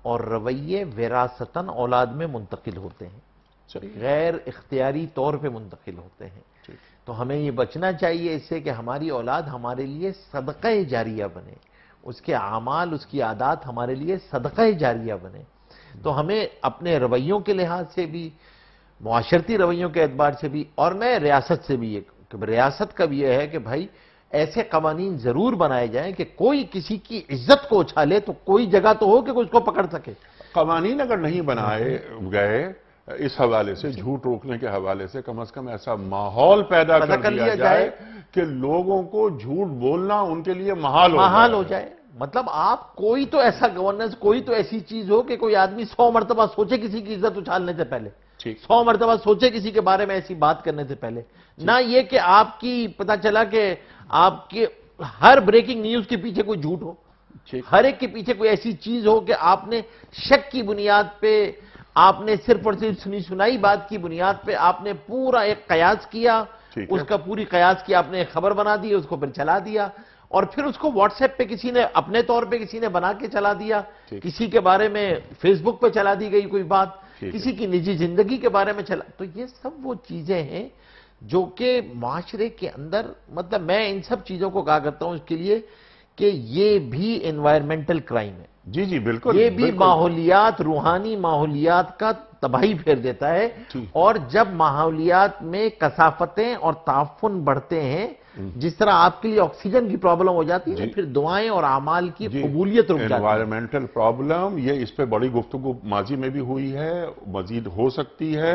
اور رویے وراثتاً اولاد میں منتقل ہوتے ہیں، غیر اختیاری طور پہ منتقل ہوتے ہیں۔ تو ہمیں یہ بچنا چاہیے اس سے کہ ہماری اولاد ہمارے لیے صدقہ جاریہ بنے، اس کے اعمال، اس کی عادات ہمارے لیے صدقہ جاریہ بنے۔ تو ہمیں اپنے رویوں کے لحاظ سے بھی، معاشرتی رویوں کے اعتبار سے بھی، اور میں ریاست سے بھی، ریاست کا بھی یہ ہے کہ بھائی ایسے قوانین ضرور بنائے جائیں کہ کوئی کسی کی عزت کو اچھالے تو کوئی جگہ تو ہو کہ کوئی اس کو پکڑ سکے۔ قوانین اگر نہیں بنائے گئے اس حوالے سے، جھوٹ روکنے کے حوالے سے، کم از کم ایسا ماحول پیدا کر دیا جائے کہ لوگوں کو جھوٹ بولنا ان کے لیے محال ہو جائے۔ مطلب آپ کوئی تو ایسا گورننس، کوئی تو ایسی چیز ہو کہ کوئی آدمی 100 مرتبہ سوچے کسی کی عزت اچھالنے سے پہلے، 100 مرتبہ سوچے کسی کے بارے میں ایسی بات کرنے سے پہلے، نہ یہ کہ آپ کی پتہ چلا کہ آپ کے ہر بریکنگ نیوز کے پیچھے کوئی جھوٹ ہو، ہر ایک کے پیچھے کوئی ایسی چیز ہو کہ آپ نے شک کی بنیاد پہ، آپ نے صرف اور صرف سنائی بات کی بنیاد پہ آپ نے پورا ایک قیاس کیا، اس کا پوری قیاس کی آپ نے ایک خبر بنا دی، اس کو پھر چلا دیا، اور پھر اس کو واٹس ایپ پہ کسی نے اپنے طور پہ کسی نے بنا کے چلا دیا، کسی کے بارے میں فیس بک پہ چلا دی گئی کوئی بات، کسی کی نجی زندگی کے بارے میں چلا، تو یہ سب وہ چیزیں ہیں جو کہ معاشرے کے اندر، مطلب میں ان سب چیزوں کو کہا کرتا ہوں اس کے لیے کہ یہ بھی انوائرمنٹل کرائم ہے۔ جی بالکل، یہ بھی ماحولیات، روحانی ماحولیات کا تباہی پھیر دیتا ہے، اور جب ماحولیات میں کثافتیں اور تعفن بڑھتے ہیں، جس طرح آپ کے لیے آکسیجن کی پرابلم ہو جاتی ہے، پھر دعائیں اور اعمال کی قبولیت رک جاتی ہے۔ انوائرمنٹل پرابلم، یہ اس پہ بڑی گفتگو ماضی میں بھی ہوئی ہے، مزید ہو سکتی ہے۔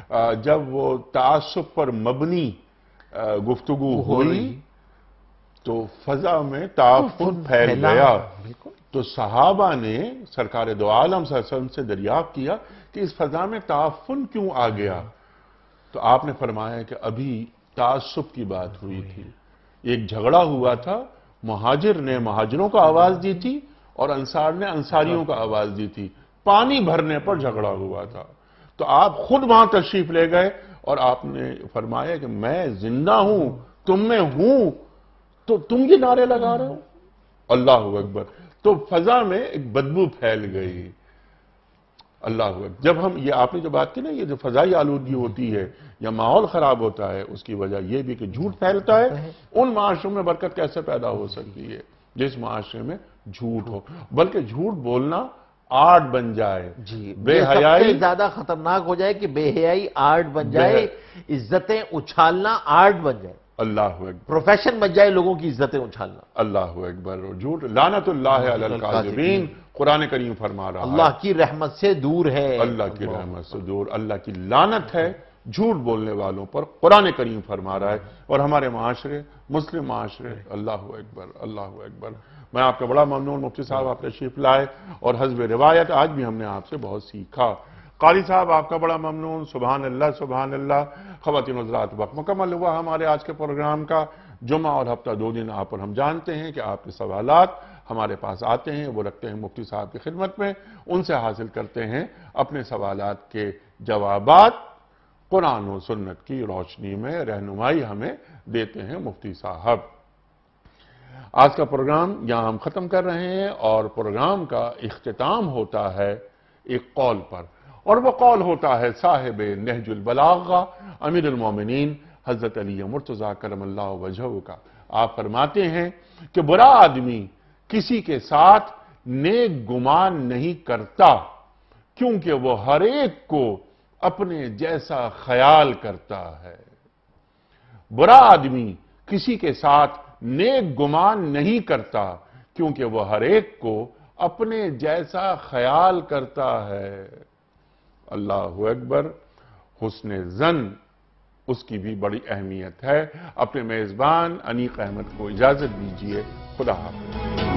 جب وہ تعصب پر مبنی گفتگو ہوئی تو فضا میں تعفن پھیل گیا، تو صحابہ نے سرکار دو عالم صلی اللہ علیہ وسلم سے دریافت کیا کہ اس فضا میں تعفن کیوں آ گیا؟ تو آپ نے فرمایا کہ ابھی تعصب کی بات ہوئی تھی، ایک جھگڑا ہوا تھا، مہاجر نے مہاجروں کو آواز دی تھی اور انصار نے انصاریوں کو آواز دی تھی، پانی بھرنے پر جھگڑا ہوا تھا۔ تو آپ خود وہاں تشریف لے گئے اور آپ نے فرمایا کہ میں زندہ ہوں، تم میں ہوں، تو تم یہ نعرے لگا رہے ہو، اللہ اکبر۔ تو فضا میں ایک بدبو پھیل گئی، اللہ اکبر۔ جب ہم یہ آپ نے جو بات کی نا، یہ جو فضائی آلودگی ہوتی ہے یا ماحول خراب ہوتا ہے، اس کی وجہ یہ بھی کہ جھوٹ پھیلتا ہے۔ ان معاشروں میں برکت کیسے پیدا ہو سکتی ہے جس معاشرے میں جھوٹ ہو، بلکہ جھوٹ بولنا آرٹ بن جائے، بے حیائی سب سے زیادہ خطرناک ہو جائے کہ بے حیائی آرٹ بن جائے، عزتیں اچھالنا آرٹ بن جائے، اللہ اکبر، پروفیشن بن جائے لوگوں کی عزتیں اچھالنا۔ اللہ اکبر۔ اور جھوٹ لعنت اللہ علی الکاذبین، قرآن کریم فرما رہا ہے، اللہ کی رحمت سے دور ہے، اللہ کی رحمت سے دور، اللہ کی لعنت ہے جھوٹ بولنے والوں پر، قرآن کریم فرما رہا ہے۔ اور ہمارے معاشرے، مسلم معاشرے، اللہ اکبر، اللہ اکبر۔ میں آپ کا بڑا ممنون مفتی صاحب، آپ تشریف لائے اور حسب روایت آج بھی ہم نے آپ سے بہت سیکھا۔ قاری صاحب آپ کا بڑا ممنون، سبحان اللہ سبحان اللہ۔ خواتین و حضرات، وقت مکمل ہوا ہمارے آج کے پروگرام کا۔ جمعہ اور ہفتہ 2 دن آپ اور ہم جانتے ہیں کہ آپ کے سوالات ہمارے پاس آتے ہیں، وہ رکھتے ہیں مفتی صاحب کی خدمت میں، ان سے حاصل کرتے ہیں اپنے سوالات کے جوابات، قرآن و سنت کی روشنی میں رہنمائی ہمیں دیتے ہیں مفتی صاحب۔ آج کا پروگرام یہاں ہم ختم کر رہے ہیں، اور پروگرام کا اختتام ہوتا ہے ایک قول پر، اور وہ قول ہوتا ہے صاحب نہج البلاغہ امیر المومنین حضرت علی مرتضیٰ کرم اللہ وجہہ کا۔ آپ فرماتے ہیں کہ برا آدمی کسی کے ساتھ نیک گمان نہیں کرتا، کیونکہ وہ ہر ایک کو اپنے جیسا خیال کرتا ہے۔ برا آدمی کسی کے ساتھ نیک گمان نہیں کرتا، کیونکہ وہ ہر ایک کو اپنے جیسا خیال کرتا ہے۔ اللہ اکبر۔ حسن ظن، اس کی بھی بڑی اہمیت ہے۔ اپنے میزبان انیق احمد کو اجازت دیجیے، خدا حافظ۔